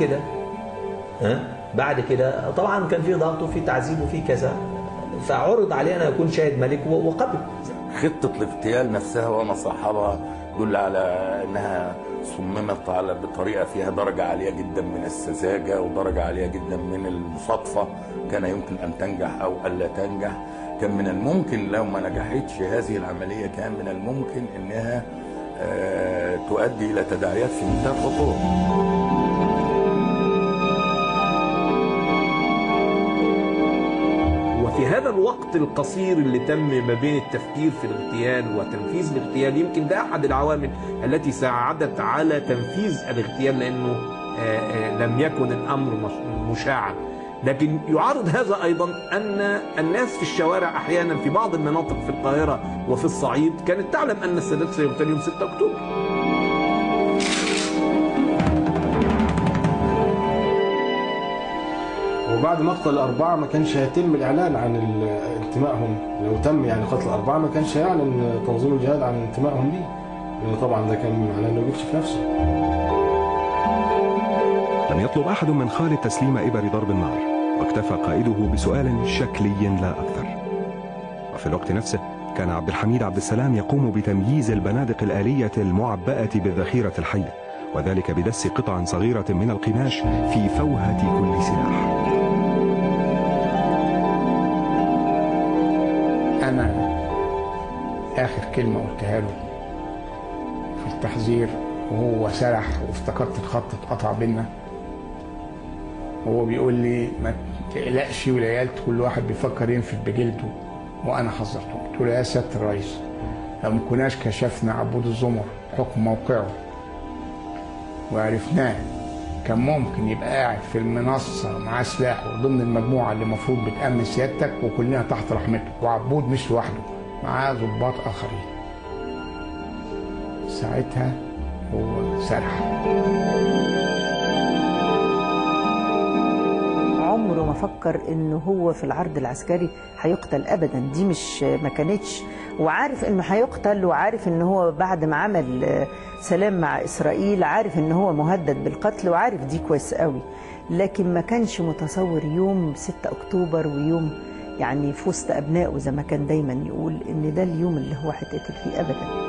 بعد كده طبعا كان في ضغط وفي تعذيب وفي كذا، فعرض عليه ان يكون شاهد ملك وقبل. خطه الاغتيال نفسها وما صاحبها يدل على انها صممت بطريقه فيها درجه عاليه جدا من السذاجه ودرجه عاليه جدا من المصادفه، كان يمكن ان تنجح او الا تنجح. كان من الممكن لو ما نجحتش هذه العمليه كان من الممكن انها تؤدي الى تداعيات في منتهى الخطوره. وفي هذا الوقت القصير اللي تم ما بين التفكير في الاغتيال وتنفيذ الاغتيال، يمكن ده أحد العوامل التي ساعدت على تنفيذ الاغتيال، لأنه لم يكن الأمر مشاعا. لكن يعارض هذا أيضا أن الناس في الشوارع أحيانا في بعض المناطق في القاهرة وفي الصعيد كانت تعلم أن السادات سيغتال يوم 6 أكتوبر. وبعد مقتل الأربعة ما كانش هيتم الإعلان عن انتمائهم، لو تم يعني قتل الأربعة ما كانش هيعلن تنظيم الجهاد عن انتمائهم ليه، لأن طبعا ده كان معناه إنه بيكشف نفسه. لم يطلب أحد من خالد تسليم إبر ضرب النار، واكتفى قائده بسؤال شكلي لا أكثر. وفي الوقت نفسه كان عبد الحميد عبد السلام يقوم بتمييز البنادق الآلية المعبأة بالذخيرة الحية، وذلك بدس قطع صغيرة من القماش في فوهة كل سلاح. أنا آخر كلمة قلتها له في التحذير وهو سرح وافتكرت الخط اتقطع بينا، هو بيقول لي ما تقلقش والعيال كل واحد بيفكر ينفذ بجلده، وأنا حذرته قلت له يا سيادة الرئيس لو ما كناش كشفنا عبود الزمر حكم موقعه وعرفناه كان ممكن يبقى قاعد في المنصة مع سلاحه ضمن المجموعة اللي المفروض بتأمن سيادتك وكلنا تحت رحمته، وعبود مش لوحده معاه ضباط آخرين. ساعتها هو سرح. عمره ما فكر انه هو في العرض العسكري هيقتل ابدا، دي مش ما كانتش، وعارف انه هيقتل، وعارف ان هو بعد ما عمل سلام مع اسرائيل عارف ان هو مهدد بالقتل، وعارف دي كويس قوي، لكن ما كانش متصور يوم 6 اكتوبر ويوم يعني في وسط ابنائه زي ما كان دايما يقول ان ده اليوم اللي هو هيتقتل فيه ابدا.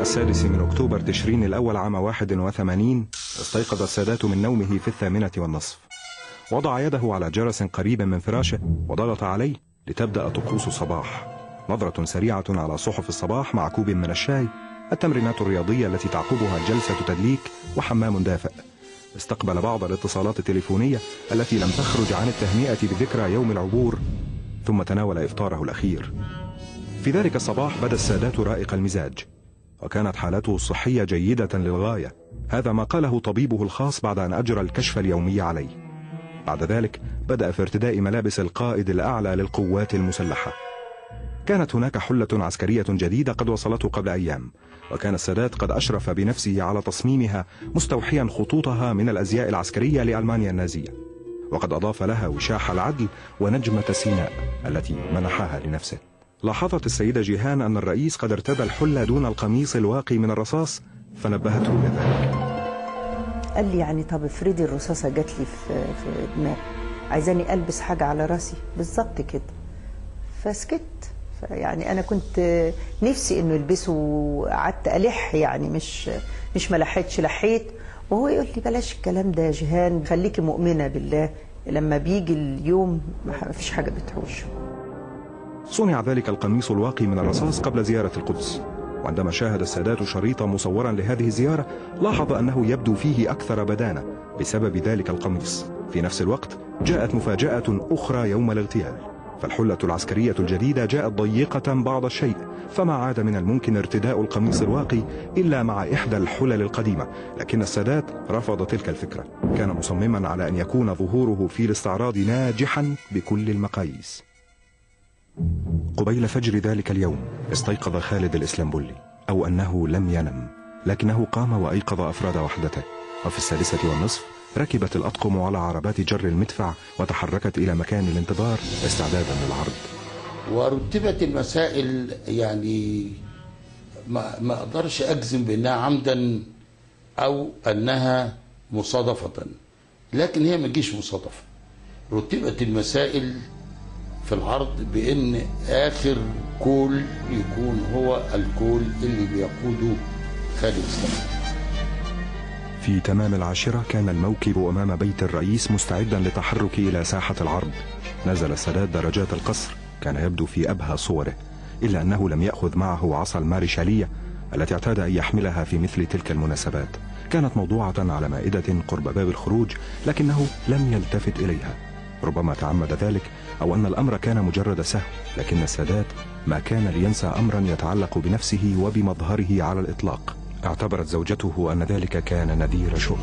السادس من أكتوبر تشرين الأول عام 81 استيقظ السادات من نومه في 8:30. وضع يده على جرس قريب من فراشه وضغط عليه لتبدأ طقوس الصباح. نظرة سريعة على صحف الصباح مع كوب من الشاي، التمرينات الرياضية التي تعقبها جلسة تدليك وحمام دافئ. استقبل بعض الاتصالات التليفونية التي لم تخرج عن التهنئة بذكرى يوم العبور، ثم تناول إفطاره الأخير. في ذلك الصباح بدا السادات رائق المزاج، وكانت حالته الصحية جيدة للغاية. هذا ما قاله طبيبه الخاص بعد أن أجرى الكشف اليومي عليه. بعد ذلك بدأ في ارتداء ملابس القائد الأعلى للقوات المسلحة. كانت هناك حلة عسكرية جديدة قد وصلته قبل أيام، وكان السادات قد أشرف بنفسه على تصميمها مستوحيا خطوطها من الأزياء العسكرية لألمانيا النازية، وقد أضاف لها وشاح العدل ونجمة سيناء التي منحها لنفسه. لاحظت السيدة جيهان أن الرئيس قد ارتدى الحلة دون القميص الواقي من الرصاص، فنبهته لذلك. قال لي يعني طب افرضي الرصاصة جات لي في دماغي، عايزاني ألبس حاجة على راسي بالظبط كده. فسكت. يعني أنا كنت نفسي إنه يلبسه، وقعدت ألح يعني مش ملحتش، لحيت، وهو يقول لي بلاش الكلام ده يا جيهان، خليكي مؤمنة بالله، لما بيجي اليوم ما فيش حاجة بتحوش. صنع ذلك القميص الواقي من الرصاص قبل زيارة القدس، وعندما شاهد السادات شريطا مصورا لهذه الزيارة لاحظ أنه يبدو فيه أكثر بدانة بسبب ذلك القميص. في نفس الوقت جاءت مفاجأة أخرى يوم الاغتيال، فالحلة العسكرية الجديدة جاءت ضيقة بعض الشيء، فما عاد من الممكن ارتداء القميص الواقي إلا مع إحدى الحلل القديمة. لكن السادات رفض تلك الفكرة، كان مصمما على أن يكون ظهوره في الاستعراض ناجحا بكل المقاييس. قبيل فجر ذلك اليوم استيقظ خالد الإسلامبولي، أو أنه لم ينم، لكنه قام وأيقظ أفراد وحدته. وفي 6:30 ركبت الأطقم على عربات جر المدفع وتحركت إلى مكان الانتظار استعدادا للعرض. ورتبت المسائل، يعني ما أقدرش أجزم بأنها عمدا أو أنها مصادفة، لكن هي ما تجيش مصادفة. رتبت المسائل في العرض بأن آخر كول يكون هو الكول اللي بيقوده خالد الإسلامبولي. في تمام 10 كان الموكب أمام بيت الرئيس مستعدا للتحرك إلى ساحة العرض. نزل السادات درجات القصر، كان يبدو في أبهى صوره، إلا أنه لم يأخذ معه عصا المارشالية التي اعتاد أن يحملها في مثل تلك المناسبات. كانت موضوعة على مائدة قرب باب الخروج، لكنه لم يلتفت إليها. ربما تعمد ذلك، أو أن الأمر كان مجرد سهو، لكن السادات ما كان لينسى أمرا يتعلق بنفسه وبمظهره على الإطلاق. اعتبرت زوجته أن ذلك كان نذير شؤم.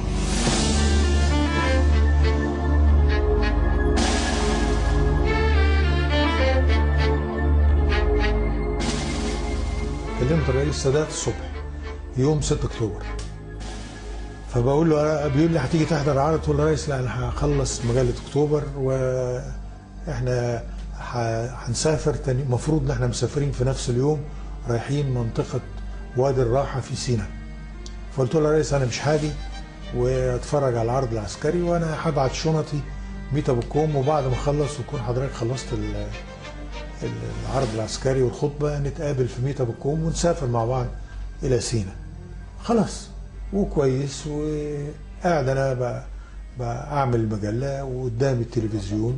كلمت الرئيس السادات الصبح يوم 6 أكتوبر، فبقول له، بيقول لي هتيجي تحضر عرض؟ قلت له يا ريس لا، انا هخلص مجله اكتوبر واحنا هنسافر تاني، المفروض ان احنا مسافرين في نفس اليوم رايحين منطقه وادي الراحه في سيناء. فقلت له يا ريس انا مش هاجي واتفرج على العرض العسكري، وانا هبعت شنطي ميتا بالكوم، وبعد ما اخلص ويكون حضرتك خلصت العرض العسكري والخطبه نتقابل في ميتا بالكوم ونسافر مع بعض الى سيناء. خلاص وكويس، وقاعد انا بعمل المجله وقدام التلفزيون.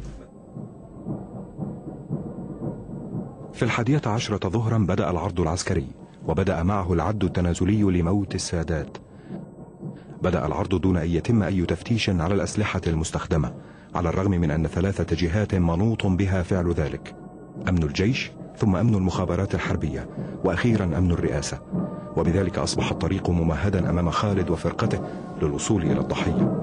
في 11 ظهرا بدأ العرض العسكري، وبدأ معه العد التنازلي لموت السادات. بدأ العرض دون أن يتم أي تفتيش على الأسلحة المستخدمة، على الرغم من أن 3 جهات منوط بها فعل ذلك: أمن الجيش، ثم أمن المخابرات الحربية، وأخيرا أمن الرئاسة. وبذلك أصبح الطريق ممهدا أمام خالد وفرقته للوصول إلى الضحية.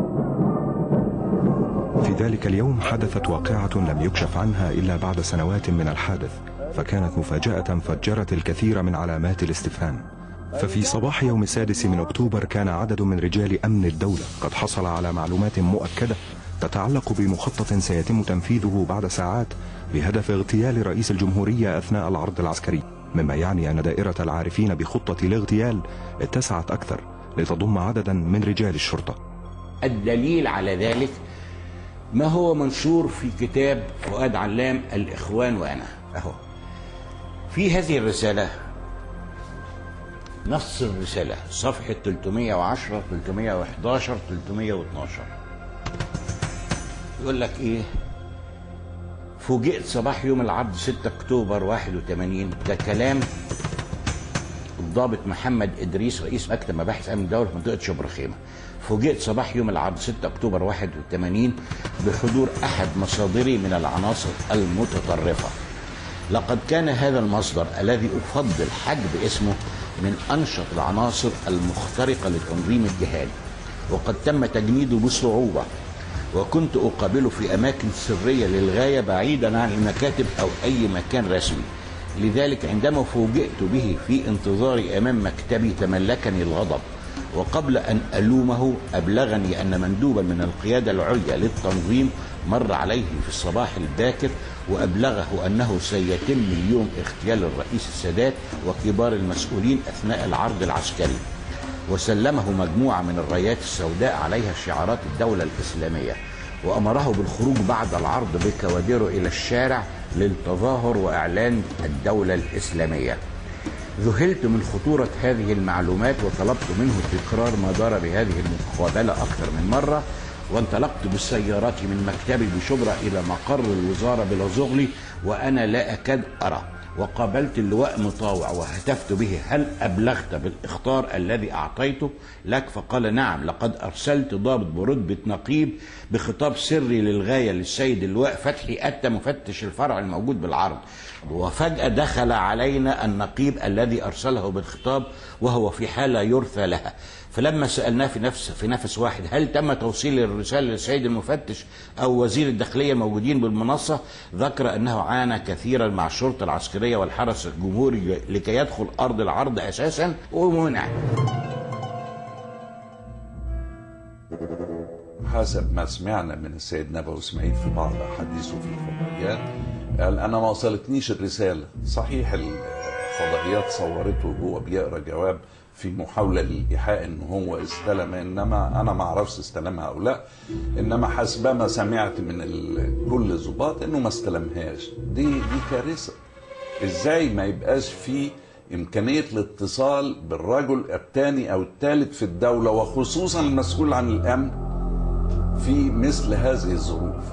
في ذلك اليوم حدثت واقعة لم يكشف عنها إلا بعد سنوات من الحادث، فكانت مفاجأة فجرت الكثير من علامات الاستفهام. ففي صباح يوم 6 من أكتوبر كان عدد من رجال أمن الدولة قد حصل على معلومات مؤكدة تتعلق بمخطط سيتم تنفيذه بعد ساعات بهدف اغتيال رئيس الجمهورية أثناء العرض العسكري، مما يعني أن دائرة العارفين بخطة الاغتيال اتسعت أكثر لتضم عددا من رجال الشرطة. الدليل على ذلك ما هو منشور في كتاب فؤاد علام الإخوان وأنا. أهو في هذه الرسالة نص الرسالة صفحة 310 311 312 يقول لك ايه؟ فوجئت صباح يوم العرض 6 اكتوبر 81، ده كلام الضابط محمد ادريس رئيس مكتب مباحث امن الدوله في منطقه شبرا خيمه. فوجئت صباح يوم العرض 6 اكتوبر 81 بحضور احد مصادري من العناصر المتطرفه. لقد كان هذا المصدر الذي افضل حجب اسمه من انشط العناصر المخترقه لتنظيم الجهاد، وقد تم تجنيده بصعوبه، وكنت اقابله في اماكن سريه للغايه بعيدا عن المكاتب او اي مكان رسمي. لذلك عندما فوجئت به في انتظاري امام مكتبي تملكني الغضب، وقبل ان الومه ابلغني ان مندوبا من القياده العليا للتنظيم مر عليه في الصباح الباكر وابلغه انه سيتم اليوم اغتيال الرئيس السادات وكبار المسؤولين اثناء العرض العسكري، وسلمه مجموعه من الرايات السوداء عليها شعارات الدوله الاسلاميه، وامره بالخروج بعد العرض بكوادره الى الشارع للتظاهر واعلان الدوله الاسلاميه. ذهلت من خطوره هذه المعلومات وطلبت منه تكرار ما دار بهذه المقابله اكثر من مره، وانطلقت بالسيارات من مكتبي بشبرا الى مقر الوزاره بلازغلي وانا لا اكاد ارى، وقابلت اللواء مطاوع وهتفت به: هل ابلغت بالاخطار الذي اعطيته لك؟ فقال: نعم، لقد ارسلت ضابط برتبه نقيب بخطاب سري للغايه للسيد اللواء فتحي أتى مفتش الفرع الموجود بالعرض، وفجاه دخل علينا النقيب الذي ارسله بالخطاب وهو في حاله يرثى لها. فلما سألناه في نفس واحد: هل تم توصيل الرسالة للسيد المفتش أو وزير الداخلية الموجودين بالمنصة؟ ذكر أنه عانى كثيرا مع الشرطة العسكرية والحرس الجمهوري لكي يدخل أرض العرض أساسا ومنع. حسب ما سمعنا من السيد نبوي اسماعيل في بعض أحاديثه في الفضائيات، قال أنا ما وصلتنيش الرسالة. صحيح الفضائيات صورته وهو بيقرأ جواب في محاولة للإيحاء إن هو استلم، إنما أنا ما أعرفش استلمها أو لا، إنما حسب ما سمعت من كل الضباط إنه ما استلمهاش. دي كارثة. إزاي ما يبقاش في إمكانية الاتصال بالرجل الثاني أو الثالث في الدولة وخصوصا المسؤول عن الأمن في مثل هذه الظروف؟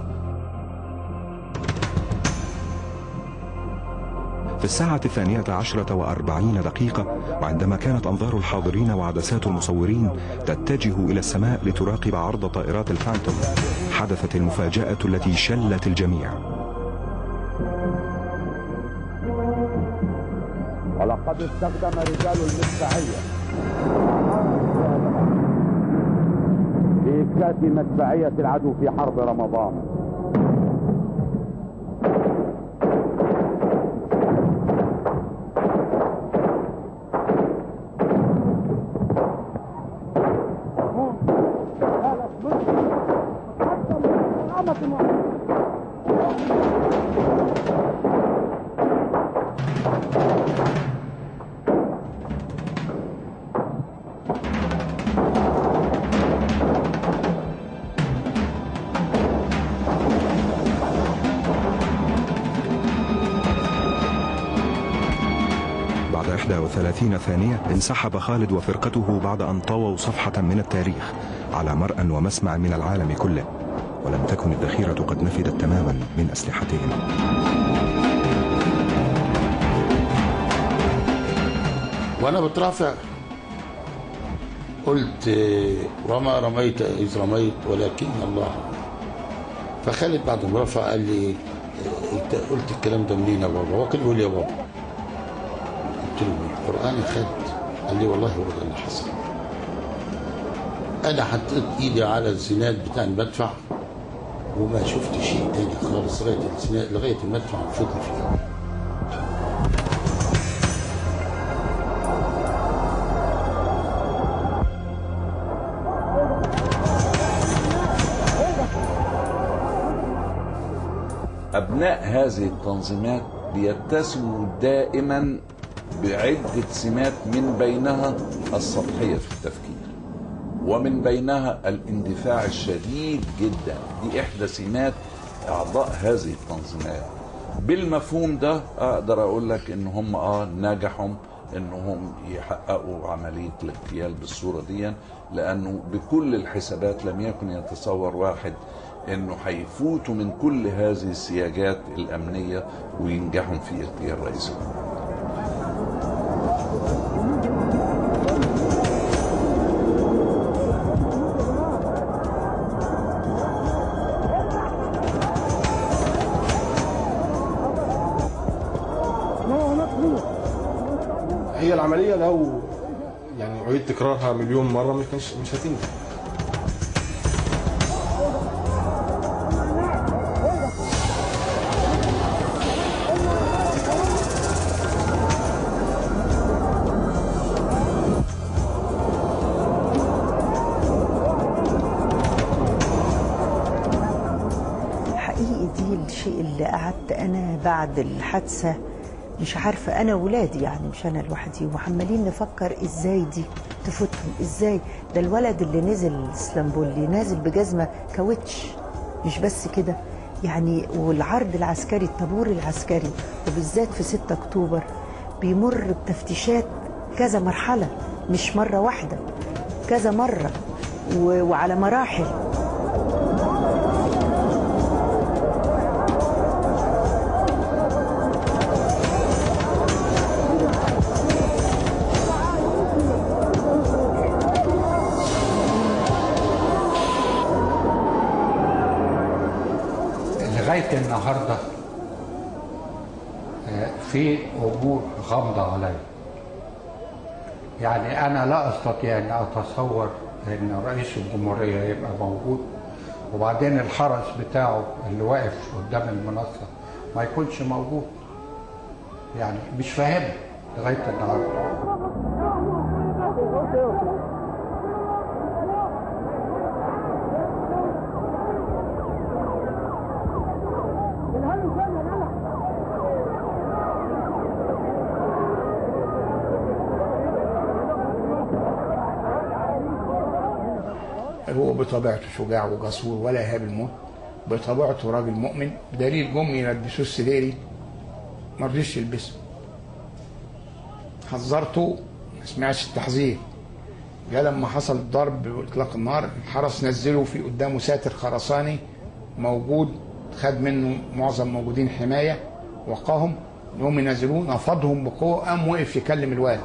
في الساعة 12:40 وعندما كانت أنظار الحاضرين وعدسات المصورين تتجه إلى السماء لتراقب عرض طائرات الفانتوم، حدثت المفاجأة التي شلت الجميع. ولقد استخدم رجال المدفعية لإفكاك مدفعية العدو في حرب رمضان. بعد 31 ثانية انسحب خالد وفرقته بعد أن طووا صفحة من التاريخ على مرأى ومسمع من العالم كله، ولم تكن الذخيرة قد نفدت تماما من أسلحتهم. وأنا بترافع قلت: وما رميت إذ رميت ولكن الله. فخالد بعد ما رفع قال لي: أنت قلت الكلام ده منين يا بابا؟ هو كان بيقول يا بابا. قلت له: القرآن يا خالد. قال لي: والله هو ده اللي حصل. أنا حطيت إيدي على الزناد بتاع المدفع وما شفت شيء تاني خالص لغاية المدفع فضل فيه. أبناء هذه التنظيمات بيتسموا دائما بعدة سمات، من بينها السطحية في التفكير، ومن بينها الاندفاع الشديد جدا. دي إحدى سمات أعضاء هذه التنظيمات. بالمفهوم ده أقدر أقول لك إن هم نجحوا انهم يحققوا عمليه الاغتيال بالصوره دي، لانه بكل الحسابات لم يكن يتصور واحد انه هيفوتوا من كل هذه السياجات الامنيه وينجحوا في اغتيال رئيس الجمهوريه. هي العملية لو يعني عيد تكرارها مليون مرة مش هتنجح. حقيقي دي الشيء اللي قعدت أنا بعد الحادثة مش عارفة أنا ولادي، يعني مش أنا لوحدي، وعمالين نفكر إزاي دي تفوتهم، إزاي ده الولد اللي نزل اسلامبولي نازل بجزمة كاوتش، مش بس كده يعني، والعرض العسكري الطابور العسكري وبالذات في 6 أكتوبر بيمر بتفتيشات كذا مرحلة، مش مرة واحدة، كذا مرة وعلى مراحل. لغاية النهاردة في أمور غامضة علي، يعني أنا لا أستطيع أن أتصور أن رئيس الجمهورية يبقى موجود وبعدين الحرس بتاعه اللي واقف قدام المنصة ما يكونش موجود، يعني مش فاهم لغاية النهاردة. هو بطبيعته شجاع وجسور ولا يهاب الموت، بطبيعته راجل مؤمن، بدليل جم يلبسوه السديري ما رضيش يلبسه، حذرته ما سمعش التحذير، جاء لما حصل الضرب باطلاق النار الحرس نزله في قدامه ساتر خرساني موجود، خد منه معظم موجودين حمايه وقاهم، يوم ينزلوه نفضهم بقوه، قام وقف يكلم الوالد.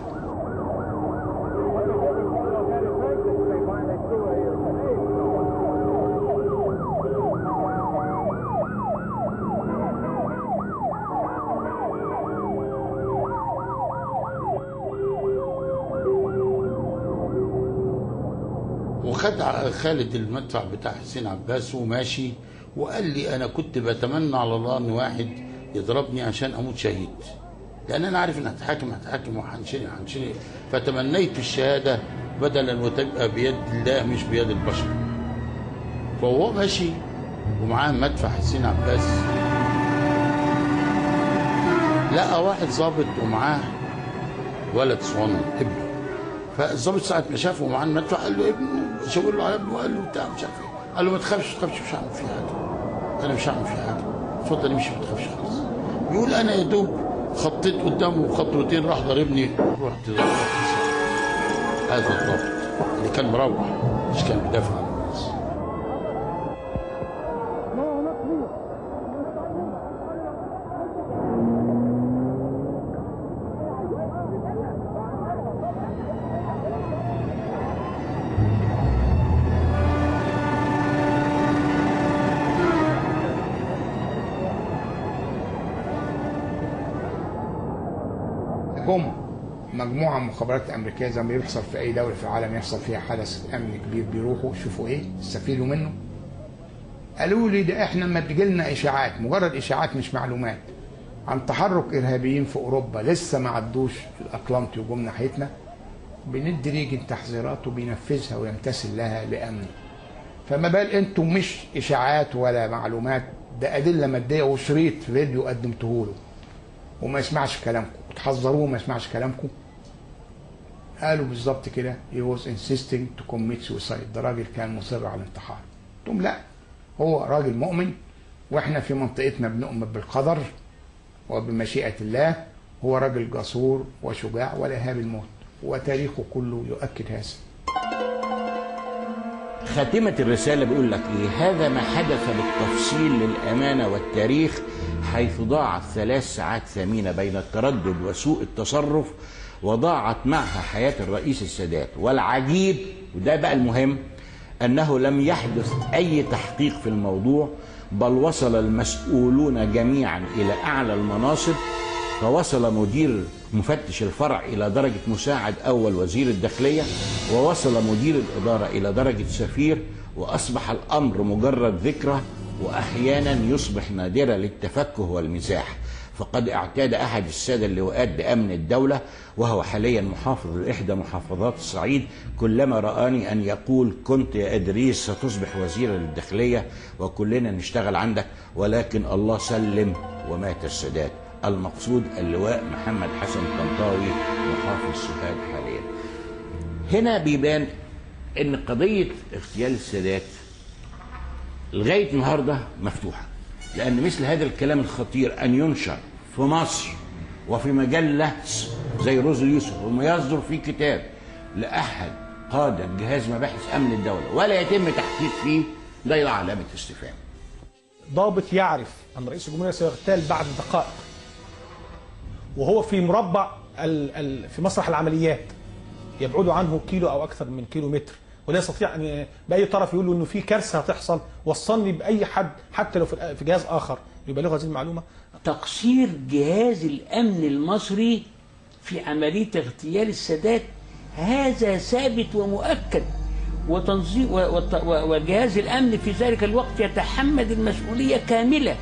وخد خالد المدفع بتاع حسين عباس وماشي، وقال لي انا كنت بتمنى على الله ان واحد يضربني عشان اموت شهيد، لان انا عارف ان هتحاكم وهنشني، فتمنيت الشهاده بدلا وتبقى بيد الله مش بيد البشر. فهو ماشي ومعاه مدفع حسين عباس، لقى واحد ظابط ومعاه ولد صغنن ابنه، فالظابط ساعه ما شافه ومعاه المدفع قال له ابنه، شاور له على ابنه وقال له بتاع مش عارف ايه، قال له ما تخافش مش هعمل فيه حاجه، انا مش هعمل فيه حاجه، اتفضل امشي ما تخافش خالص. يقول انا يا دوب خطيت قدامه خطوتين راح ضاربني، رحت هذا الضابط اللي كان مروح مش كان بيدافع عن الناس. جم مجموعه من المخابرات الامريكيه زي ما بيحصل في اي دوله في العالم يحصل فيها حدث امن كبير، بيروحوا يشوفوا ايه يستفيدوا منه. قالوا لي ده احنا لما بتجي لنا اشاعات، مجرد اشاعات مش معلومات، عن تحرك ارهابيين في اوروبا لسه ما عدوش الاطلنطي وجم ناحيتنا، بندي ريجن تحذيرات وبينفذها ويمتثل لها لامن. فما بال انتم مش اشاعات ولا معلومات، ده ادله ماديه وشريط فيديو قدمته له وما يسمعش كلامكم، وتحذروه ما يسمعش كلامكم. قالوا بالظبط كده he was insisting to commit suicide، ده راجل كان مصر على الانتحار. قلت لهم لا، هو راجل مؤمن واحنا في منطقتنا بنؤمن بالقدر وبمشيئة الله، هو راجل جسور وشجاع ولا يهاب الموت، وتاريخه كله يؤكد هذا. خاتمة الرسالة بيقول لك إيه؟ هذا ما حدث بالتفصيل للأمانة والتاريخ، حيث ضاعت 3 ساعات ثمينة بين التردد وسوء التصرف، وضاعت معها حياة الرئيس السادات. والعجيب وده بقى المهم أنه لم يحدث أي تحقيق في الموضوع، بل وصل المسؤولون جميعا إلى أعلى المناصب، فوصل مدير مفتش الفرع إلى درجة مساعد أول وزير الداخلية، ووصل مدير الإدارة إلى درجة سفير، وأصبح الأمر مجرد ذكرى، وأحيانا يصبح نادرة للتفكه والمزاح. فقد اعتاد أحد السادة اللواءات بأمن الدولة، وهو حاليا محافظ لإحدى محافظات الصعيد، كلما رآني أن يقول: كنت يا إدريس ستصبح وزيرا للداخلية وكلنا نشتغل عندك، ولكن الله سلم ومات السادات. المقصود اللواء محمد حسن طنطاوي محافظ سوهاج حاليا. هنا بيبان ان قضية اغتيال السادات لغاية النهاردة مفتوحة، لان مثل هذا الكلام الخطير ان ينشر في مصر وفي مجلة زي روز يوسف، وما يصدر في كتاب لأحد قادة جهاز مباحث امن الدولة ولا يتم تحقيق فيه، ده علامة استفهام. ضابط يعرف ان رئيس الجمهورية سيغتال بعد دقائق وهو في مربع في مسرح العمليات يبعد عنه كيلو او اكثر من كيلو متر، ولا يستطيع ان باي طرف يقول له انه في كارثه هتحصل، وصلني باي حد حتى لو في جهاز اخر يبلغه هذه المعلومه. تقصير جهاز الامن المصري في عمليه اغتيال السادات هذا ثابت ومؤكد، وتنظيم وجهاز الامن في ذلك الوقت يتحمل المسؤوليه كامله.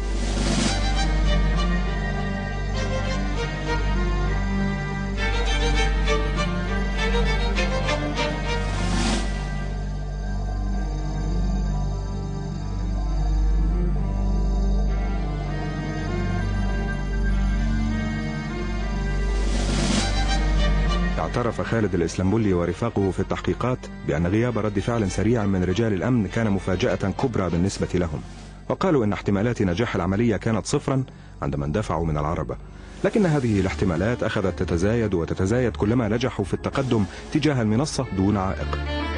اعترف خالد الإسلامبولي ورفاقه في التحقيقات بأن غياب رد فعل سريع من رجال الأمن كان مفاجأة كبرى بالنسبة لهم، وقالوا أن احتمالات نجاح العملية كانت صفرا عندما اندفعوا من العربة، لكن هذه الاحتمالات أخذت تتزايد وتتزايد كلما نجحوا في التقدم تجاه المنصة دون عائق.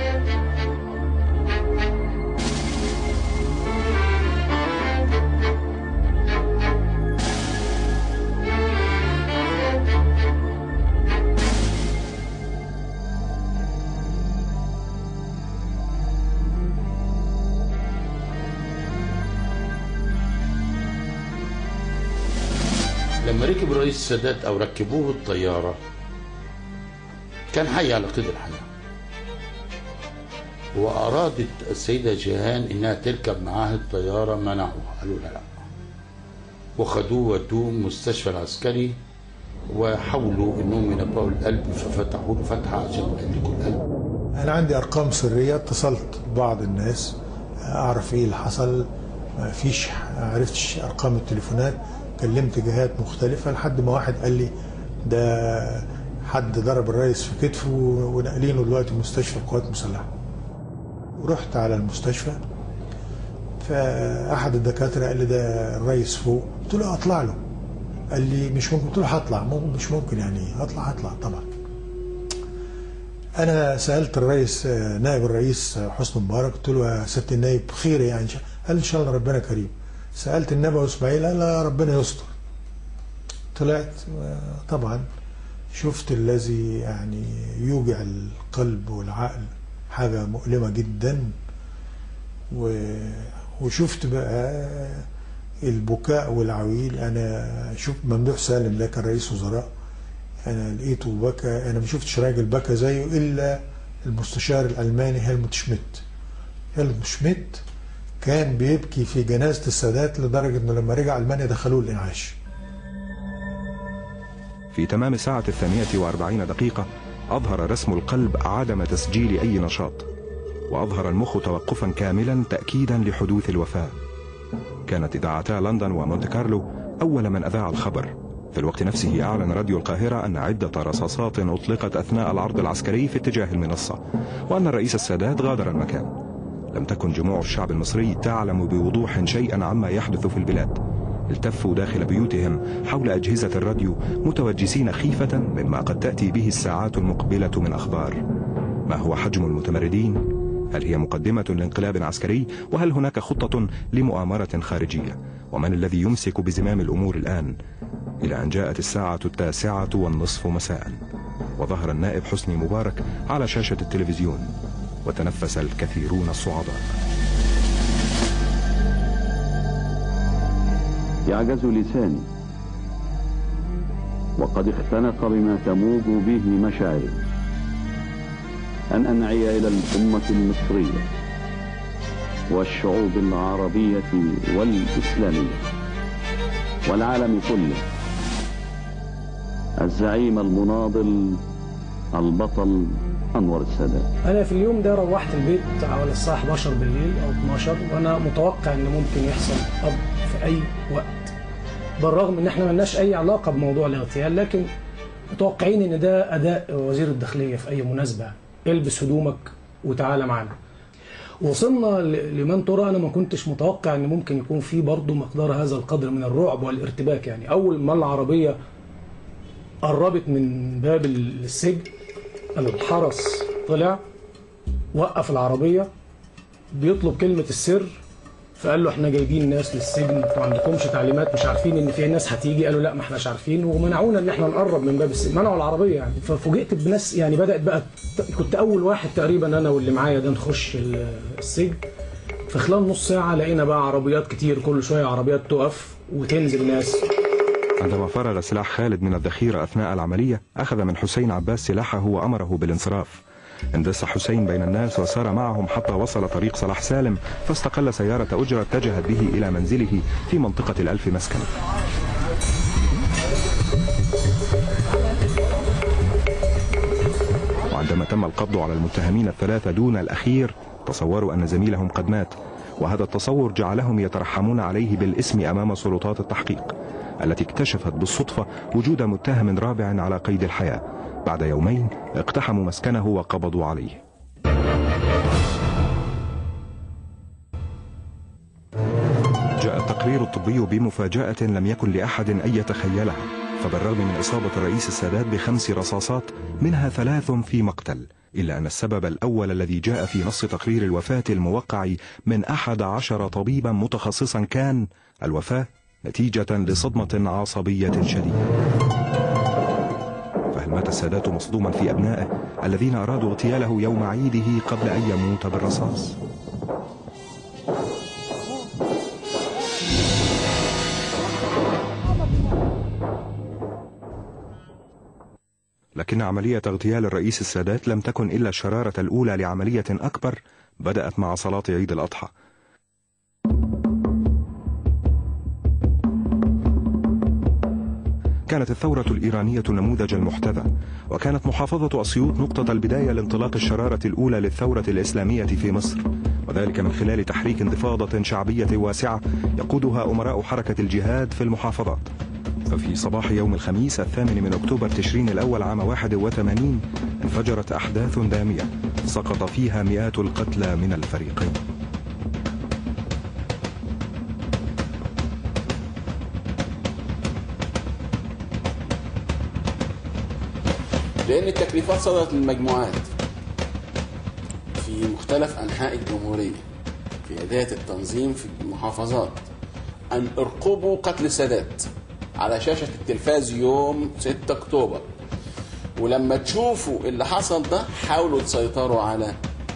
لما ركب رئيس السادات او ركبوه الطياره كان حي على قيد الحياه، وارادت السيده جيهان انها تركب معاه الطياره، منعوها، قالوا لا، وخدوه ودوه المستشفى العسكري، وحاولوا انهم ينبهوا القلب، ففتحوا له فتحه عشان يحركوا القلب. انا عندي ارقام سريه، اتصلت ببعض الناس اعرف ايه اللي حصل، ما فيش، عرفتش ارقام التليفونات، كلمت جهات مختلفة لحد ما واحد قال لي ده حد ضرب الرئيس في كتفه ونقلينه دلوقتي مستشفى القوات المسلحة. ورحت على المستشفى، فأحد الدكاترة قال لي ده الرئيس فوق، قلت له أطلع له. قال لي مش ممكن، قلت له هطلع، مش ممكن يعني هطلع طبعا. أنا سألت الرئيس نائب الرئيس حسني مبارك، قلت له يا سيادة النائب خير يعني؟ قال إن شاء الله ربنا كريم. سألت النبي اسماعيل، قال لا ربنا يستر. طلعت طبعا شفت الذي يعني يوجع القلب والعقل، حاجة مؤلمة جدا، وشفت بقى البكاء والعويل. انا شفت ممدوح سالم ده كان رئيس وزراء، انا لقيته بكى، انا ما شفتش راجل بكى زيه الا المستشار الالماني هيلموت شميت. هيلموت شميت كان بيبكي في جنازة السادات لدرجة انه لما رجع المانيا دخلوه الانعاش. في تمام 1:42 أظهر رسم القلب عدم تسجيل أي نشاط، وأظهر المخ توقفا كاملا تأكيدا لحدوث الوفاة. كانت إذاعتا لندن ومونte كارلو أول من أذاع الخبر. في الوقت نفسه أعلن راديو القاهرة أن عدة رصاصات أطلقت أثناء العرض العسكري في اتجاه المنصة، وأن الرئيس السادات غادر المكان. لم تكن جموع الشعب المصري تعلم بوضوح شيئا عما يحدث في البلاد، التفوا داخل بيوتهم حول أجهزة الراديو متوجسين خيفة مما قد تأتي به الساعات المقبلة من أخبار. ما هو حجم المتمردين؟ هل هي مقدمة لانقلاب عسكري؟ وهل هناك خطة لمؤامرة خارجية؟ ومن الذي يمسك بزمام الأمور الآن؟ إلى أن جاءت الساعة 9:30 مساء وظهر النائب حسني مبارك على شاشة التلفزيون، وتنفس الكثيرون الصعداء. يعجز لساني وقد اختنق بما تموج به مشاعري أن أنعي إلى الأمة المصرية والشعوب العربية والإسلامية والعالم كله الزعيم المناضل البطل أنور السادات. أنا في اليوم ده روحت البيت على الساعة 11 بالليل أو 12 وأنا متوقع إن ممكن يحصل قبض في أي وقت، بالرغم إن إحنا ملناش أي علاقة بموضوع الاغتيال، لكن متوقعين إن ده أداء وزير الداخلية في أي مناسبة، البس هدومك وتعالى معنا. وصلنا لمن ترى أنا ما كنتش متوقع إن ممكن يكون فيه برضه مقدار هذا القدر من الرعب والارتباك. يعني أول ما العربية قربت من باب السجن الحرس طلع وقف العربية بيطلب كلمة السر، فقال له احنا جايبين ناس للسجن، انتوا ما عندكمش تعليمات؟ مش عارفين ان في ناس هتيجي؟ قالوا لا ما احناش عارفين، ومنعونا ان احنا نقرب من باب السجن، منعوا العربية يعني. ففوجئت بناس يعني بدأت بقى، كنت اول واحد تقريبا انا واللي معايا ده نخش السجن. في خلال نص ساعة لقينا بقى عربيات كتير، كل شوية عربيات تقف وتنزل ناس. عندما فرغ سلاح خالد من الذخيرة أثناء العملية أخذ من حسين عباس سلاحه وأمره بالانصراف. اندس حسين بين الناس وسار معهم حتى وصل طريق صلاح سالم، فاستقل سيارة أجرة اتجهت به إلى منزله في منطقة الألف مسكن. وعندما تم القبض على المتهمين الثلاثة دون الأخير تصوروا أن زميلهم قد مات، وهذا التصور جعلهم يترحمون عليه بالاسم أمام سلطات التحقيق التي اكتشفت بالصدفة وجود متهم رابع على قيد الحياة. بعد يومين اقتحموا مسكنه وقبضوا عليه. جاء التقرير الطبي بمفاجأة لم يكن لأحد أن يتخيلها، فبالرغم من إصابة الرئيس السادات ب5 رصاصات منها 3 في مقتل، إلا أن السبب الأول الذي جاء في نص تقرير الوفاة الموقع من 11 طبيبا متخصصا كان الوفاة نتيجة لصدمة عصبية شديدة. فهل مات السادات مصدوما في أبنائه الذين أرادوا اغتياله يوم عيده قبل أن يموت بالرصاص؟ لكن عملية اغتيال الرئيس السادات لم تكن إلا الشرارة الأولى لعملية أكبر بدأت مع صلاة عيد الأضحى. كانت الثورة الإيرانية النموذج المحتذى، وكانت محافظة أسيوط نقطة البداية لانطلاق الشرارة الأولى للثورة الإسلامية في مصر، وذلك من خلال تحريك انتفاضة شعبية واسعة يقودها أمراء حركة الجهاد في المحافظات. ففي صباح يوم الخميس 8 من أكتوبر تشرين الأول عام 81 انفجرت أحداث دامية سقط فيها مئات القتلى من الفريقين. لأن التكليفات صدرت للمجموعات في مختلف أنحاء الجمهورية في أداة التنظيم في المحافظات أن ارقبوا قتل السادات على شاشة التلفاز يوم 6 أكتوبر، ولما تشوفوا اللي حصل ده حاولوا تسيطروا على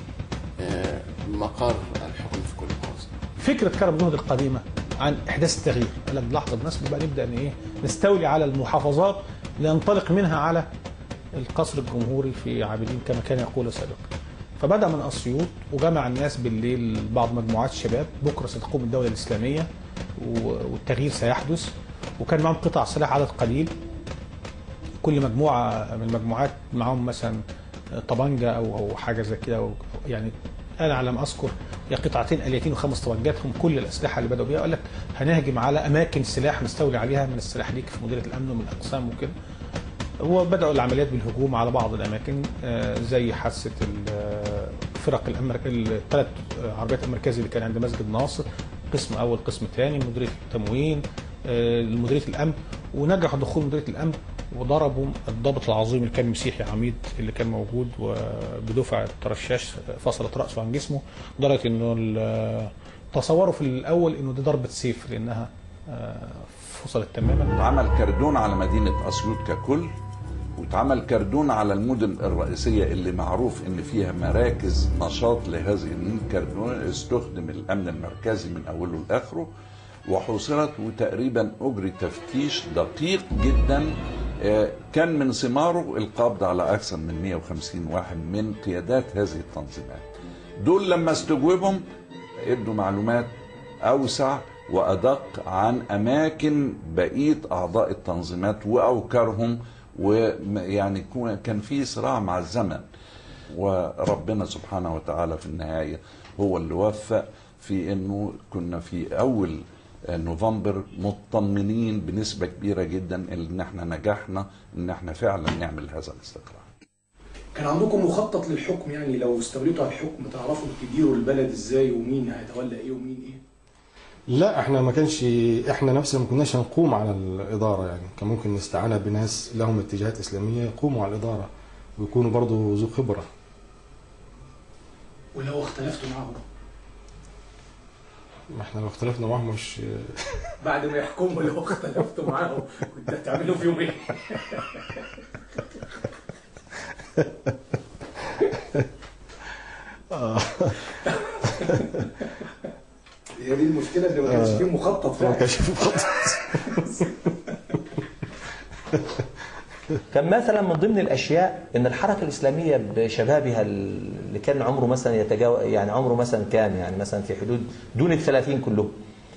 مقر الحكم في كل محافظة. فكرة كرم جهد القديمة عن إحداث التغيير، قال بلحظة بنسبة بقى نبدأ نستولي على المحافظات لننطلق منها على القصر الجمهوري في عابدين كما كان يقول سابقا. فبدأ من أسيوط وجمع الناس بالليل بعض مجموعات الشباب، بكرة ستقوم الدولة الإسلامية والتغيير سيحدث، وكان معهم قطع سلاح عدد قليل، كل مجموعة من المجموعات معهم مثلا طبنجة أو حاجة زي كده، يعني أنا على ما أذكر هي قطعتين آليتين و5 طبنجات، هم كل الأسلحة اللي بدأوا بيها. قال لك هنهجم على أماكن سلاح نستولي عليها من السلاح ليك في مديرية الأمن ومن الأقسام وكده. وبدأوا العمليات بالهجوم على بعض الأماكن زي حادثة الفرق ال3 عربيات المركزي اللي كان عند مسجد ناصر، قسم أول قسم ثاني، مديرية التموين، لمديريه الامن، ونجح دخول مديريه الامن وضربوا الضابط العظيم اللي كان مسيحي عميد اللي كان موجود، وبدفعه رشاش فصلت راسه عن جسمه، لدرجه انه تصوروا في الاول انه دي ضربه سيف لانها فصلت تماما. عمل كردون على مدينه اسيوط ككل، واتعمل كردون على المدن الرئيسيه اللي معروف ان فيها مراكز نشاط لهذه الكردون. استخدم الامن المركزي من اوله لاخره وحوصرت، وتقريبا اجري تفتيش دقيق جدا كان من ثماره القبض على اكثر من 150 واحد من قيادات هذه التنظيمات. دول لما استجوبهم ادوا معلومات اوسع وادق عن اماكن بقيه اعضاء التنظيمات واوكارهم، ويعني كان في صراع مع الزمن، وربنا سبحانه وتعالى في النهايه هو اللي وفق في انه كنا في اول نوفمبر مطمنين بنسبه كبيره جدا ان احنا نجحنا ان احنا فعلا نعمل هذا الاستقرار. كان عندكم مخطط للحكم؟ يعني لو استوليتوا على الحكم تعرفوا تديروا البلد ازاي ومين هيتولى ايه ومين ايه؟ لا، احنا ما كانش، احنا نفسنا ما كناش هنقوم على الاداره. يعني كان ممكن نستعانى بناس لهم اتجاهات اسلاميه يقوموا على الاداره ويكونوا برضه ذو خبره. ولو اختلفتوا معاهم؟ ما احنا لو اختلفنا معاهم مش بعد ما يحكموا لو اختلفتوا معاهم كنت هتعملوا فيهم ايه؟ هي دي المشكله اللي ما كانش فيه مخطط فعلا. ما كانش فيه مخطط. كان مثلا من ضمن الاشياء ان الحركه الاسلاميه بشبابها اللي كان عمره مثلا يعني عمره مثلا كان يعني مثلا في حدود دون ال30 كلهم،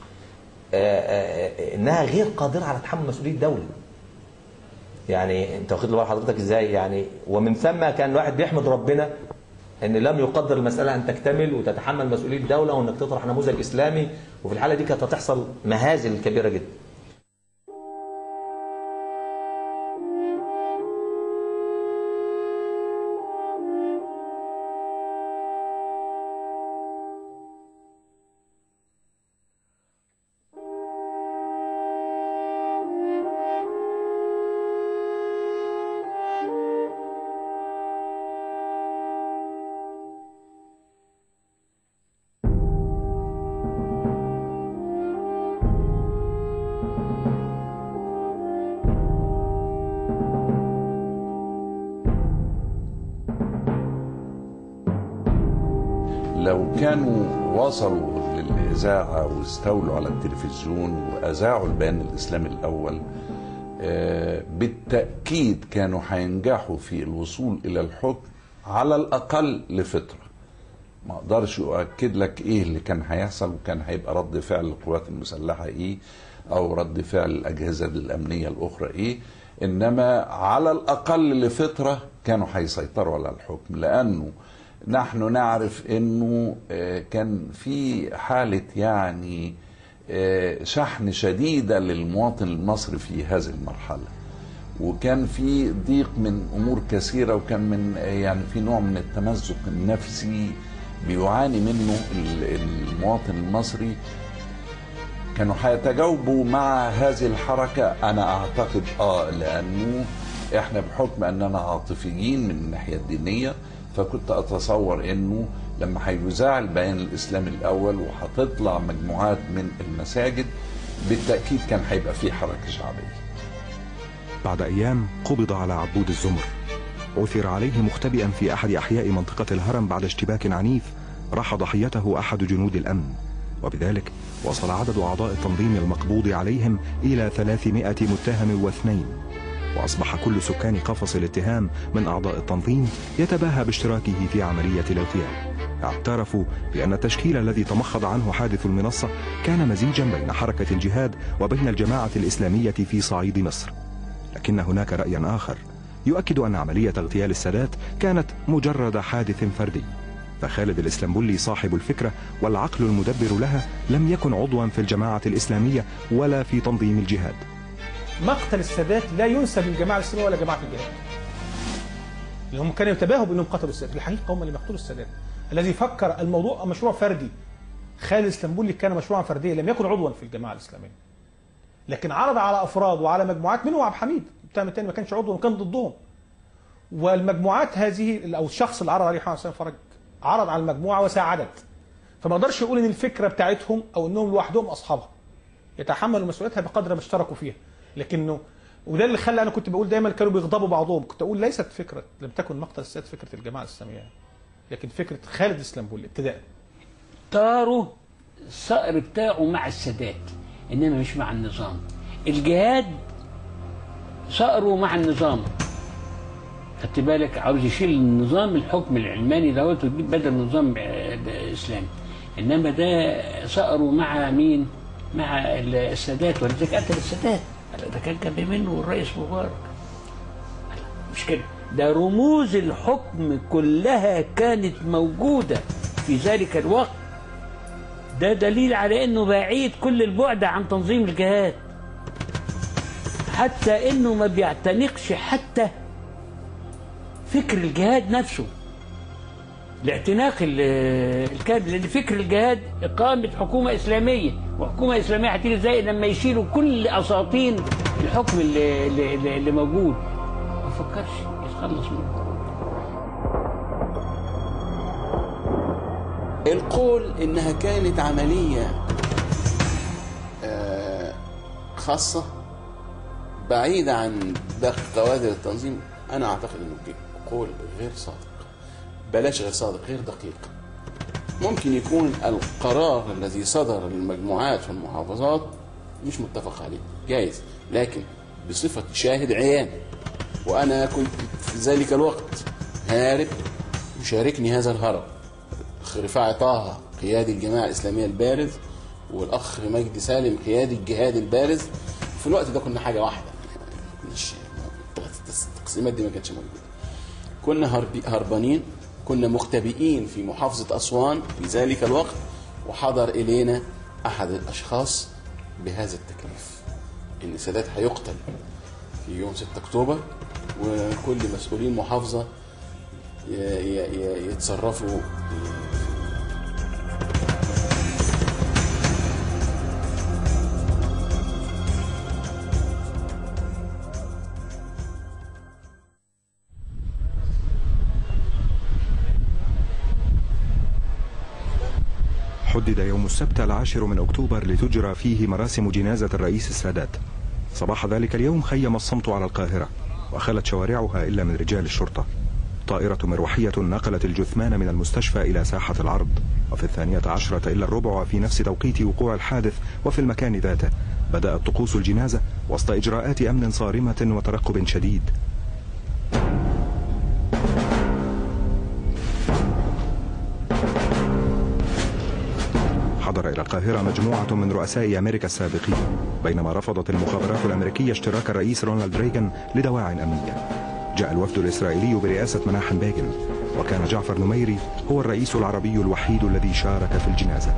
انها غير قادره على تحمل مسؤوليه الدوله. يعني انت واخد بال حضرتك ازاي؟ يعني ومن ثم كان الواحد بيحمد ربنا ان لم يقدر المساله ان تكتمل وتتحمل مسؤوليه الدوله وانك تطرح نموذج اسلامي، وفي الحاله دي كانت هتحصل مهازل كبيره جدا. لو كانوا وصلوا للإذاعة واستولوا على التلفزيون وأذاعوا البيان الإسلامي الأول، بالتأكيد كانوا هينجحوا في الوصول إلى الحكم على الأقل لفترة. ما أقدرش أؤكد لك إيه اللي كان هيحصل وكان هيبقى رد فعل القوات المسلحة إيه أو رد فعل الأجهزة الأمنية الأخرى إيه، إنما على الأقل لفترة كانوا هيسيطروا على الحكم، لأنه نحن نعرف انه كان في حالة يعني شحن شديدة للمواطن المصري في هذه المرحلة، وكان في ضيق من امور كثيرة، وكان من يعني في نوع من التمزق النفسي بيعاني منه المواطن المصري. كانوا هيتجاوبوا مع هذه الحركة انا اعتقد لانه احنا بحكم اننا عاطفيين من الناحية الدينية، فكنت اتصور انه لما هيذاع البيان الاسلامي الاول وهتطلع مجموعات من المساجد بالتاكيد كان هيبقى في حركه شعبيه. بعد ايام قبض على عبود الزمر، عثر عليه مختبئا في احد احياء منطقه الهرم بعد اشتباك عنيف راح ضحيته احد جنود الامن، وبذلك وصل عدد اعضاء التنظيم المقبوض عليهم الى 300 متهم واثنين، وأصبح كل سكان قفص الاتهام من أعضاء التنظيم يتباهى باشتراكه في عملية الاغتيال. اعترفوا بأن التشكيل الذي تمخض عنه حادث المنصة كان مزيجا بين حركة الجهاد وبين الجماعة الإسلامية في صعيد مصر، لكن هناك رأي آخر يؤكد أن عملية اغتيال السادات كانت مجرد حادث فردي، فخالد الإسلامبولي صاحب الفكرة والعقل المدبر لها لم يكن عضوا في الجماعة الإسلامية ولا في تنظيم الجهاد. مقتل السادات لا ينسب للجماعه الاسلاميه ولا جماعه الجهاد. هم كانوا يتباهوا بانهم قتلوا السادات، الحقيقه هم اللي بيقتلوا السادات. الذي فكر الموضوع مشروع فردي. خالد الاسلامبولي كان مشروعا فرديا، لم يكن عضوا في الجماعه الاسلاميه. لكن عرض على افراد وعلى مجموعات منهم عبد الحميد التهم الثاني ما كانش عضو وكان ضدهم. والمجموعات هذه او الشخص اللي عرض عليه محمد حسين فرج عرض على المجموعه وساعدت. فما اقدرش اقول ان الفكره بتاعتهم او انهم لوحدهم اصحابها. يتحملوا مسؤوليتها بقدر ما اشتركوا فيها. لكنه وده اللي خلى انا كنت بقول دايما كانوا بيغضبوا بعضهم، كنت اقول ليست فكره، لم تكن مقتل السادات فكره الجماعه الاسلاميه، لكن فكره خالد اسلامبول ابتداء. طاروا الصقر بتاعه مع السادات انما مش مع النظام. الجهاد صقروا مع النظام. خدت بالك؟ عاوز يشيل النظام الحكم العلماني دوت ويجيب بدل نظام اسلامي. انما ده صقروا مع مين؟ مع السادات، ولذلك قتل السادات. ده كان جنب منه الرئيس مبارك. مش كده؟ ده رموز الحكم كلها كانت موجودة في ذلك الوقت. ده دليل على انه بعيد كل البعد عن تنظيم الجهاد، حتى انه ما بيعتنقش حتى فكر الجهاد نفسه، الاعتناق الكامل. لان فكر الجهاد اقامه حكومه اسلاميه، وحكومه اسلاميه هتيجي ازاي لما يشيلوا كل اساطين الحكم اللي موجود. ما فكرش يتخلص منه. القول انها كانت عمليه خاصه بعيده عن باقي كوادر التنظيم، انا اعتقد انه قول غير صادق. بلاش غير صادق، غير دقيق. ممكن يكون القرار الذي صدر للمجموعات في المحافظات مش متفق عليه، جايز، لكن بصفه شاهد عيان، وانا كنت في ذلك الوقت هارب يشاركني هذا الهرب. الاخ رفاعي طه قيادي الجماعه الاسلاميه البارز، والاخ مجدي سالم قيادي الجهاد البارز. في الوقت ده كنا حاجه واحده، مش التقسيمات دي ما كانتش موجوده. كنا هربانين، كنا مختبئين في محافظه اسوان في ذلك الوقت، وحضر الينا احد الاشخاص بهذا التكليف ان السادات هيقتل في يوم 6 اكتوبر، وكل مسؤولين محافظه يتصرفوا. حدد يوم السبت 10 من أكتوبر لتجرى فيه مراسم جنازة الرئيس السادات. صباح ذلك اليوم خيم الصمت على القاهرة، وخلت شوارعها إلا من رجال الشرطة. طائرة مروحية نقلت الجثمان من المستشفى إلى ساحة العرض، وفي 12:15 في نفس توقيت وقوع الحادث وفي المكان ذاته بدأت طقوس الجنازة وسط إجراءات أمن صارمة وترقب شديد. حضر إلى القاهرة مجموعة من رؤساء أمريكا السابقين، بينما رفضت المخابرات الأمريكية اشتراك الرئيس رونالد ريغان لدواعٍ أمنية. جاء الوفد الإسرائيلي برئاسة مناحم بيغن، وكان جعفر نميري هو الرئيس العربي الوحيد الذي شارك في الجنازة.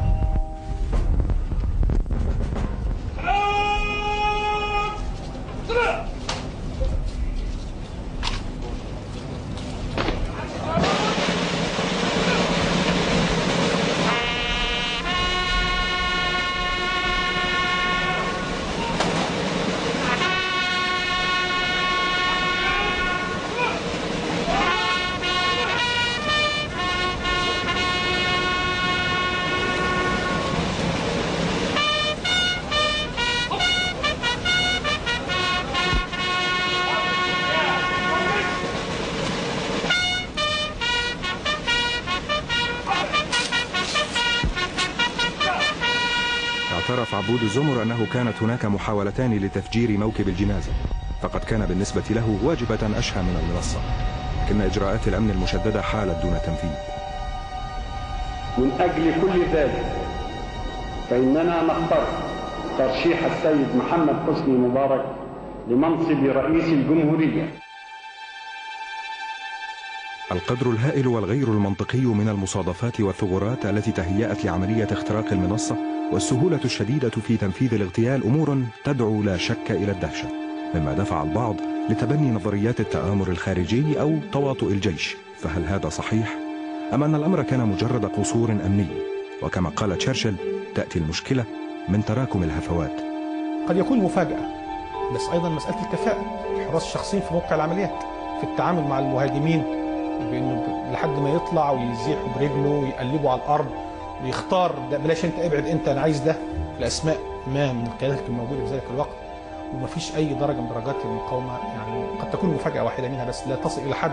اعترف عبود الزمر أنه كانت هناك محاولتان لتفجير موكب الجنازة، فقد كان بالنسبة له واجبة أشهى من المنصة، لكن إجراءات الأمن المشددة حالت دون تنفيذ. من أجل كل ذلك فإننا نختار ترشيح السيد محمد حسني مبارك لمنصب رئيس الجمهورية. القدر الهائل والغير المنطقي من المصادفات والثغرات التي تهيأت لعملية اختراق المنصة والسهولة الشديدة في تنفيذ الاغتيال أمور تدعو لا شك إلى الدهشة، مما دفع البعض لتبني نظريات التآمر الخارجي أو تواطؤ الجيش. فهل هذا صحيح؟ أم أن الأمر كان مجرد قصور أمني؟ وكما قال تشرشل: تأتي المشكلة من تراكم الهفوات. قد يكون مفاجأة، بس أيضا مسألة الكفاءة، الحراس الشخصيين في موقع العمليات، في التعامل مع المهاجمين، بأنه لحد ما يطلع ويزيحوا برجله ويقلبوا على الأرض ويختار ده، بلاش أنت، ابعد أنت، أنا عايز ده، لأسماء ما من القيادات الموجودة في ذلك الوقت، ومفيش أي درجة من درجات المقاومة، يعني قد تكون مفاجأة واحدة منها بس لا تصل إلى حد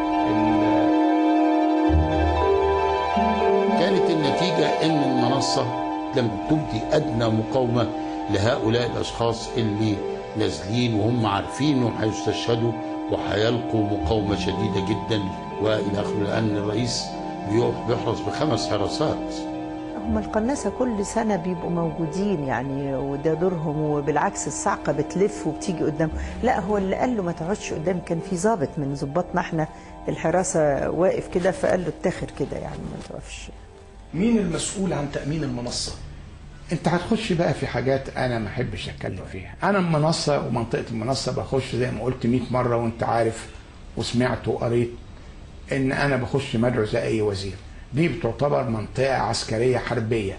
كانت النتيجة إن المنصة لم تبدي أدنى مقاومة لهؤلاء الأشخاص اللي نازلين وهم عارفين إنهم هيستشهدوا وهيلقوا مقاومة شديدة جدا وإلى آخره، لأن الرئيس بيحرس ب5 حراسات. هم القناصة كل سنة بيبقوا موجودين يعني، وده دورهم، وبالعكس الصعقة بتلف وبتيجي قدام. لا، هو اللي قال له ما تقعدش قدام كان في ضابط من ضباطنا احنا الحراسة واقف كده، فقال له اتاخر كده يعني ما توقفش. مين المسؤول عن تأمين المنصة؟ انت هتخش بقى في حاجات انا ما احبش اتكلم فيها. انا المنصة ومنطقة المنصة بخش زي ما قلت 100 مرة وانت عارف وسمعت وقريت ان انا بخش مدعو زي اي وزير. دي بتعتبر منطقة عسكرية حربية.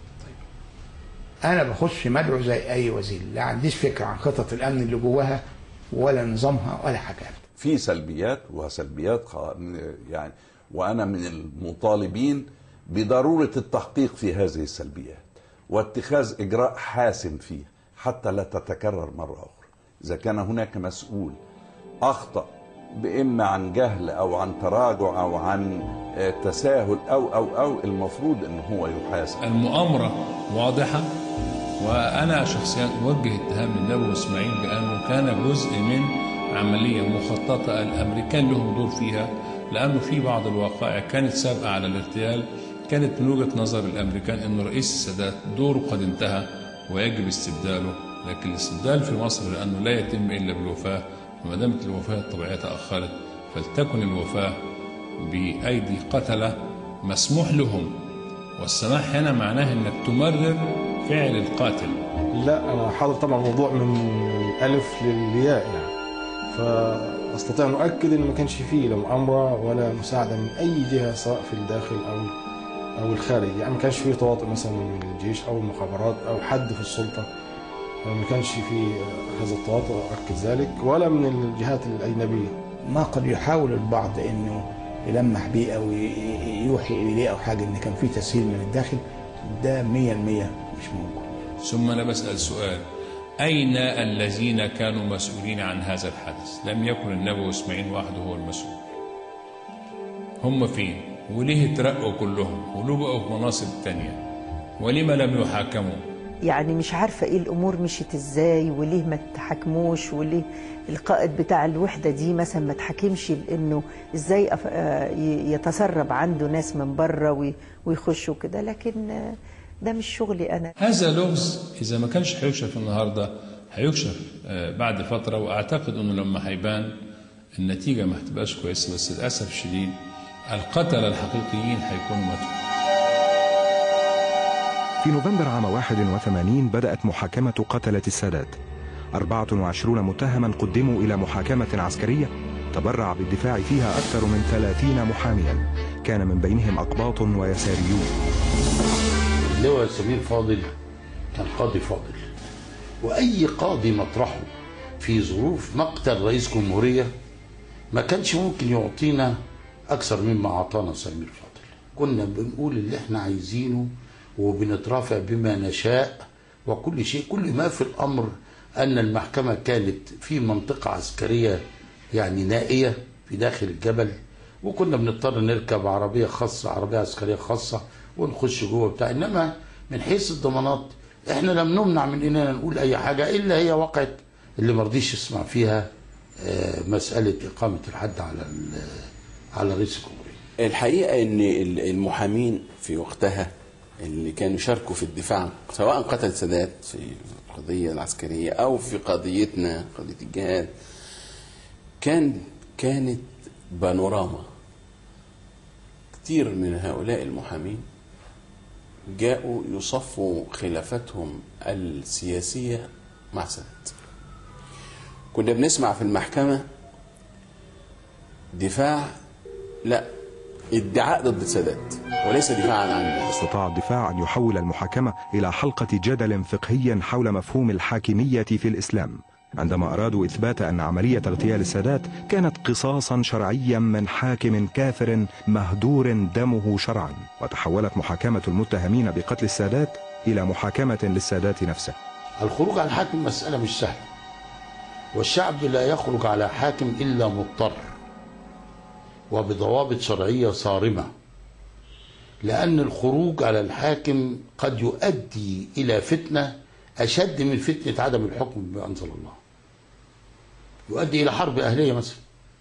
انا بخش مدعو زي اي وزير، لا عنديش فكرة عن خطط الامن اللي جواها ولا نظامها ولا حاجات. في سلبيات وسلبيات يعني، وانا من المطالبين بضرورة التحقيق في هذه السلبيات واتخاذ إجراء حاسم فيه حتى لا تتكرر مرة أخرى. إذا كان هناك مسؤول أخطأ بإما عن جهل أو عن تراجع أو عن تساهل أو المفروض أنه هو يحاسب. المؤامرة واضحة، وأنا شخصيا أوجه اتهام للنبوي إسماعيل بأنه كان جزء من عملية مخططة الأمريكان لهم دور فيها، لأنه في بعض الوقائع كانت سابقة على الاغتيال كانت من وجهة نظر الأمريكان أنه رئيس السادات دوره قد انتهى ويجب استبداله، لكن الاستبدال في مصر لأنه لا يتم إلا بالوفاة، وما دامت الوفاة الطبيعية تأخرت فلتكن الوفاة بأيدي قتلة مسموح لهم، والسماح هنا معناه أنك تمرر فعل القاتل. لا، أنا حاضر طبعا الموضوع من الألف للياء يعني، فأستطيع أن أؤكد أن ما كانش فيه لا مؤامرة ولا مساعدة من أي جهة سواء في الداخل أو الخارج، يعني ما كانش فيه تواطؤ مثلا من الجيش أو المخابرات أو حد في السلطة، ما كانش فيه هذا التواطؤ أؤكد ذلك، ولا من الجهات الأجنبية. ما قد يحاول البعض أنه يلمح بيه أو يوحي إليه أو حاجة أن كان فيه تسهيل من الداخل، ده 100% مش موجود. ثم أنا بسأل سؤال، أين الذين كانوا مسؤولين عن هذا الحدث؟ لم يكن النبوي إسماعيل وحده هو المسؤول. هم فين؟ وليه اترقوا كلهم؟ وليه بقوا في مناصب تانية؟ ولما لم يحاكموا؟ يعني مش عارفة ايه الامور مشيت ازاي، وليه ما تحاكموش، وليه القائد بتاع الوحدة دي مثلا ما تحاكمش، لانه ازاي يتسرب عنده ناس من بره ويخشوا كده، لكن ده مش شغلي انا. هذا لغز اذا ما كانش هيكشف النهارده هيكشف بعد فترة، واعتقد انه لما هيبان النتيجة ما هتبقاش كويسة، بس للأسف الشديد القتلة الحقيقيين هيكونوا ماتوا. في نوفمبر عام 81 بدأت محاكمة قتلة السادات. 24 متهما قدموا إلى محاكمة عسكرية تبرع بالدفاع فيها أكثر من 30 محاميا، كان من بينهم أقباط ويساريون. اللواء سمير فاضل كان قاضي فاضل، وأي قاضي مطرحه في ظروف مقتل رئيس جمهورية ما كانش ممكن يعطينا أكثر مما أعطانا سمير فاضل. كنا بنقول اللي احنا عايزينه وبنترافع بما نشاء وكل شيء. كل ما في الأمر أن المحكمة كانت في منطقة عسكرية يعني نائية في داخل الجبل، وكنا بنضطر نركب عربية خاصة، عربية عسكرية خاصة، ونخش جوه بتاع. إنما من حيث الضمانات احنا لم نمنع من إننا نقول أي حاجة، إلا هي وقعت اللي مرضيش يسمع فيها مسألة إقامة الحد على رئيس الجمهورية. الحقيقة إن المحامين في وقتها اللي كانوا يشاركوا في الدفاع سواء قتل السادات في القضية العسكرية أو في قضيتنا قضية الجهاد كانت بانوراما. كتير من هؤلاء المحامين جاءوا يصفوا خلافاتهم السياسية مع السادات. كنا بنسمع في المحكمة دفاع، لا ادعاء ضد السادات وليس دفاعا عنه. استطاع الدفاع أن يحول المحاكمة إلى حلقة جدل فقهي حول مفهوم الحاكمية في الإسلام، عندما أرادوا إثبات أن عملية اغتيال السادات كانت قصاصا شرعيا من حاكم كافر مهدور دمه شرعا، وتحولت محاكمة المتهمين بقتل السادات إلى محاكمة للسادات نفسه. الخروج على الحاكم مسألة مش سهلة، والشعب لا يخرج على حاكم إلا مضطر وبضوابط شرعية صارمة، لأن الخروج على الحاكم قد يؤدي إلى فتنة أشد من فتنة عدم الحكم بما أنزل الله. يؤدي إلى حرب أهلية مثلا،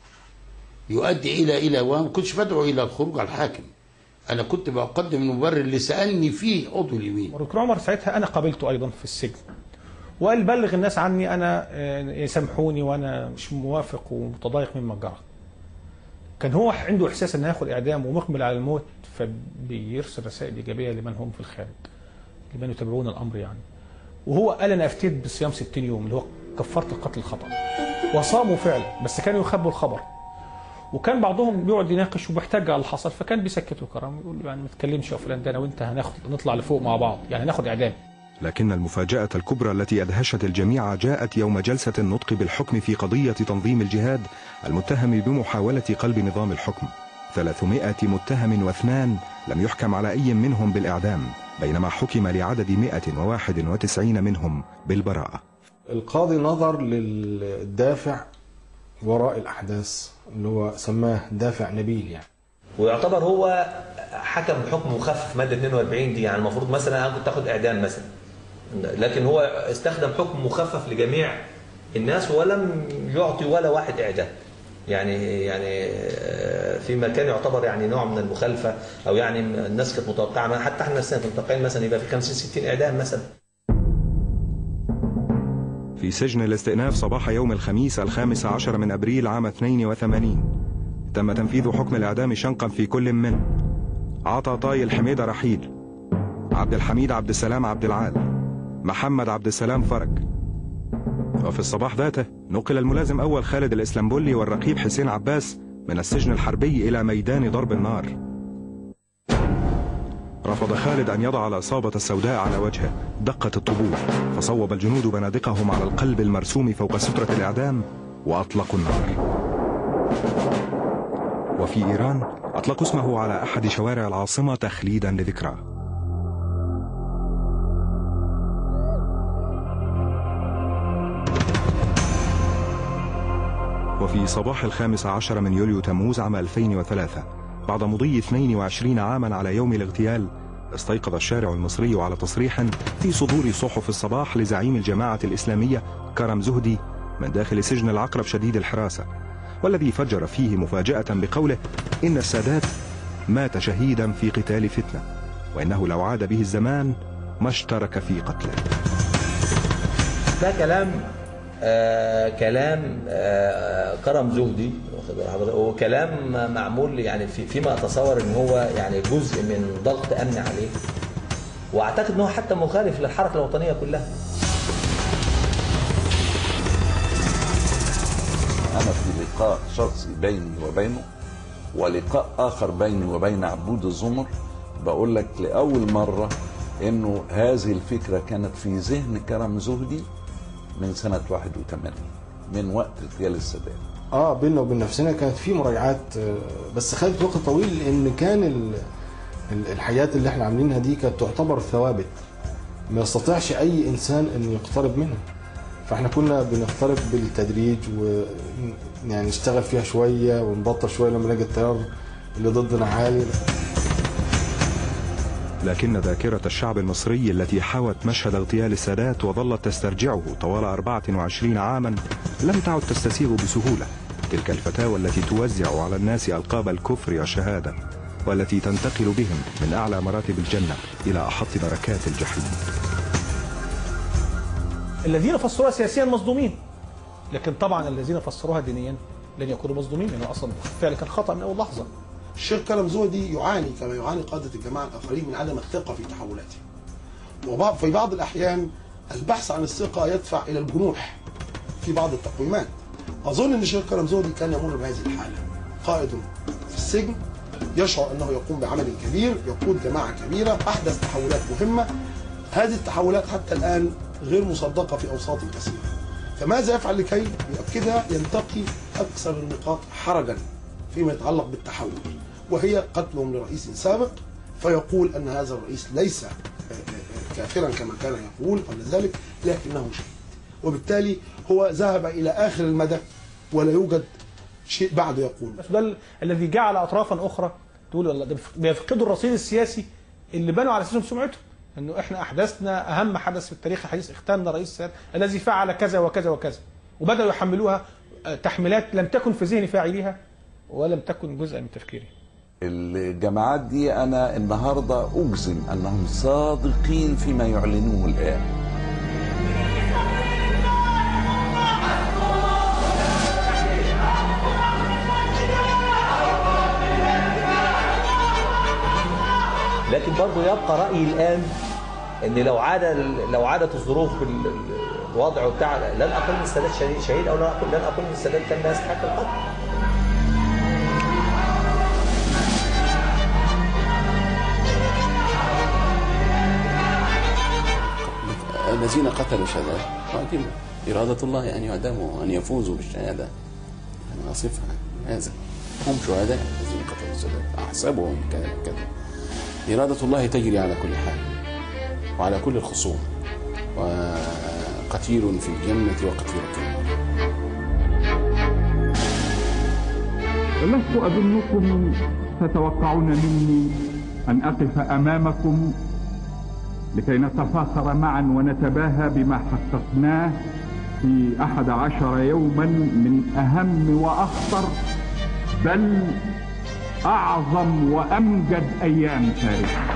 يؤدي إلى وما كنتش بدعو إلى الخروج على الحاكم، أنا كنت بقدم المبرر اللي سألني فيه عضو اليمين. دكتور عمر ساعتها أنا قابلته أيضا في السجن، وقال بلغ الناس عني أنا يسامحوني وأنا مش موافق ومتضايق مما جرى. كان هو عنده إحساس أنه هياخد إعدام ومقبل على الموت، فبيرسل رسائل إيجابية لمن هم في الخارج، لمن يتابعون الأمر يعني. وهو قال أنا أفتيت بصيام 60 يوم اللي هو كفارة القتل الخطأ، وصاموا فعلا، بس كانوا يخبوا الخبر. وكان بعضهم بيقعد يناقش وبيحتج على اللي حصل، فكان بيسكتوا كرام، يقول له يعني ما تتكلمش يا فلان، ده أنا وأنت نطلع لفوق مع بعض، يعني هناخد إعدام. لكن المفاجأة الكبرى التي أدهشت الجميع جاءت يوم جلسة النطق بالحكم في قضية تنظيم الجهاد المتهم بمحاولة قلب نظام الحكم. 300 متهم و2 لم يحكم على أي منهم بالإعدام، بينما حكم لعدد 191 منهم بالبراءة. القاضي نظر للدافع وراء الأحداث اللي هو سماه دافع نبيل يعني، ويعتبر هو حكم بحكم مخفف مادة 42 دي، يعني المفروض مثلا أنا كنت أخد إعدام مثلا، لكن هو استخدم حكم مخفف لجميع الناس ولم يعطي ولا واحد إعدام. يعني فيما كان يعتبر يعني نوع من المخالفة، أو يعني الناس كانت متوقعة، حتى احنا كنا متوقعين مثلا يبقى في 50-60 إعدام مثلا. في سجن الاستئناف صباح يوم الخميس 15 من أبريل عام 82 تم تنفيذ حكم الإعدام شنقا في كل من عطا طاي الحميدة رحيل، عبد الحميد عبد السلام عبد العال، محمد عبد السلام فرج. وفي الصباح ذاته نقل الملازم أول خالد الإسلامبولي والرقيب حسين عباس من السجن الحربي إلى ميدان ضرب النار. رفض خالد أن يضع العصابة السوداء على وجهه، دقت الطبول، فصوب الجنود بنادقهم على القلب المرسوم فوق سترة الإعدام وأطلقوا النار. وفي إيران أطلقوا اسمه على أحد شوارع العاصمة تخليدا لذكراه. وفي صباح 15 من يوليو تموز عام 2003 بعد مضي 22 عاما على يوم الاغتيال، استيقظ الشارع المصري على تصريح في صدور صحف الصباح لزعيم الجماعة الإسلامية كرم زهدي من داخل سجن العقرب شديد الحراسة، والذي فجر فيه مفاجأة بقوله إن السادات مات شهيدا في قتال فتنة، وإنه لو عاد به الزمان ما اشترك في قتله. ده كلام كرم زهدي، وكلام معمول يعني فيما اتصور ان هو يعني جزء من ضغط امني عليه، واعتقد انه حتى مخالف للحركه الوطنيه كلها. انا في لقاء شخصي بيني وبينه ولقاء اخر بيني وبين عبود الزمر بقول لك لاول مره انه هذه الفكره كانت في ذهن كرم زهدي من سنة 81 من وقت اغتيال السادات. بيننا وبين نفسنا كانت في مراجعات، بس خدت وقت طويل لان كان الحاجات اللي احنا عاملينها دي كانت تعتبر ثوابت ما يستطيعش اي انسان انه يقترب منها، فاحنا كنا بنقترب بالتدريج ويعني نشتغل فيها شويه ونبطل شويه لما نلاقي التيار اللي ضدنا عالي. لكن ذاكرة الشعب المصري التي حوت مشهد اغتيال السادات وظلت تسترجعه طوال 24 عاما لم تعد تستسيغ بسهولة تلك الفتاوى التي توزع على الناس ألقاب الكفر والشهادة، والتي تنتقل بهم من أعلى مراتب الجنة إلى أحط دركات الجحيم. الذين فسروها سياسيا مصدومين، لكن طبعا الذين فسروها دينيا لن يكونوا مصدومين، لأنه أصلا فعلا كان خطأ من أول لحظة. الشيخ كرم زهدي يعاني كما يعاني قادة الجماعة الآخرين من عدم الثقة في تحولاته، وفي بعض الأحيان البحث عن الثقة يدفع إلى الجنوح في بعض التقويمات. أظن أن الشيخ كرم زهدي كان يمر بهذه الحالة، قائد في السجن يشعر أنه يقوم بعمل كبير، يقود جماعة كبيرة، أحدث تحولات مهمة. هذه التحولات حتى الآن غير مصدقة في أوساط كثيرة. فماذا يفعل لكي يؤكدها؟ ينتقي أكثر النقاط حرجا فيما يتعلق بالتحول، وهي قتلهم لرئيس سابق، فيقول أن هذا الرئيس ليس كافرا كما كان يقول قبل ذلك، لكنه شهيد. وبالتالي هو ذهب إلى آخر المدى ولا يوجد شيء بعد يقول. بس ده الذي جعل أطرافا أخرى تقول والله ده بيفقدوا الرصيد السياسي اللي بنوا على أساسهم سمعته، انه احنا احدثنا اهم حدث في التاريخ الحديث، اختلنا رئيس السادات الذي فعل كذا وكذا وكذا، وبداوا يحملوها تحميلات لم تكن في ذهن فاعليها ولم تكن جزءا من تفكيري. الجماعات دي انا النهارده اجزم انهم صادقين فيما يعلنوه الان. لكن برضه يبقى رأيي الآن ان لو عادت الظروف بالوضع بتاع لن اقول ان السادات شهيد او لن اقول ان السادات كان لا يستحق القتل. الذين قتلوا السادات قاتلوا، إرادة الله أن يعدموا وأن يفوزوا بالشهادة. أنا أصفها هذا، هم شهداء الذين قتلوا السادات، أحسبهم كذا. إرادة الله تجري على كل حال وعلى كل الخصوم، وقتيل في الجنة وقتيل في النار. لست أظنكم تتوقعون مني أن أقف أمامكم لكي نتفاخر معا ونتباهى بما حققناه في 11 يوما من أهم وأخطر بل أعظم وأمجد أيام تاريخ.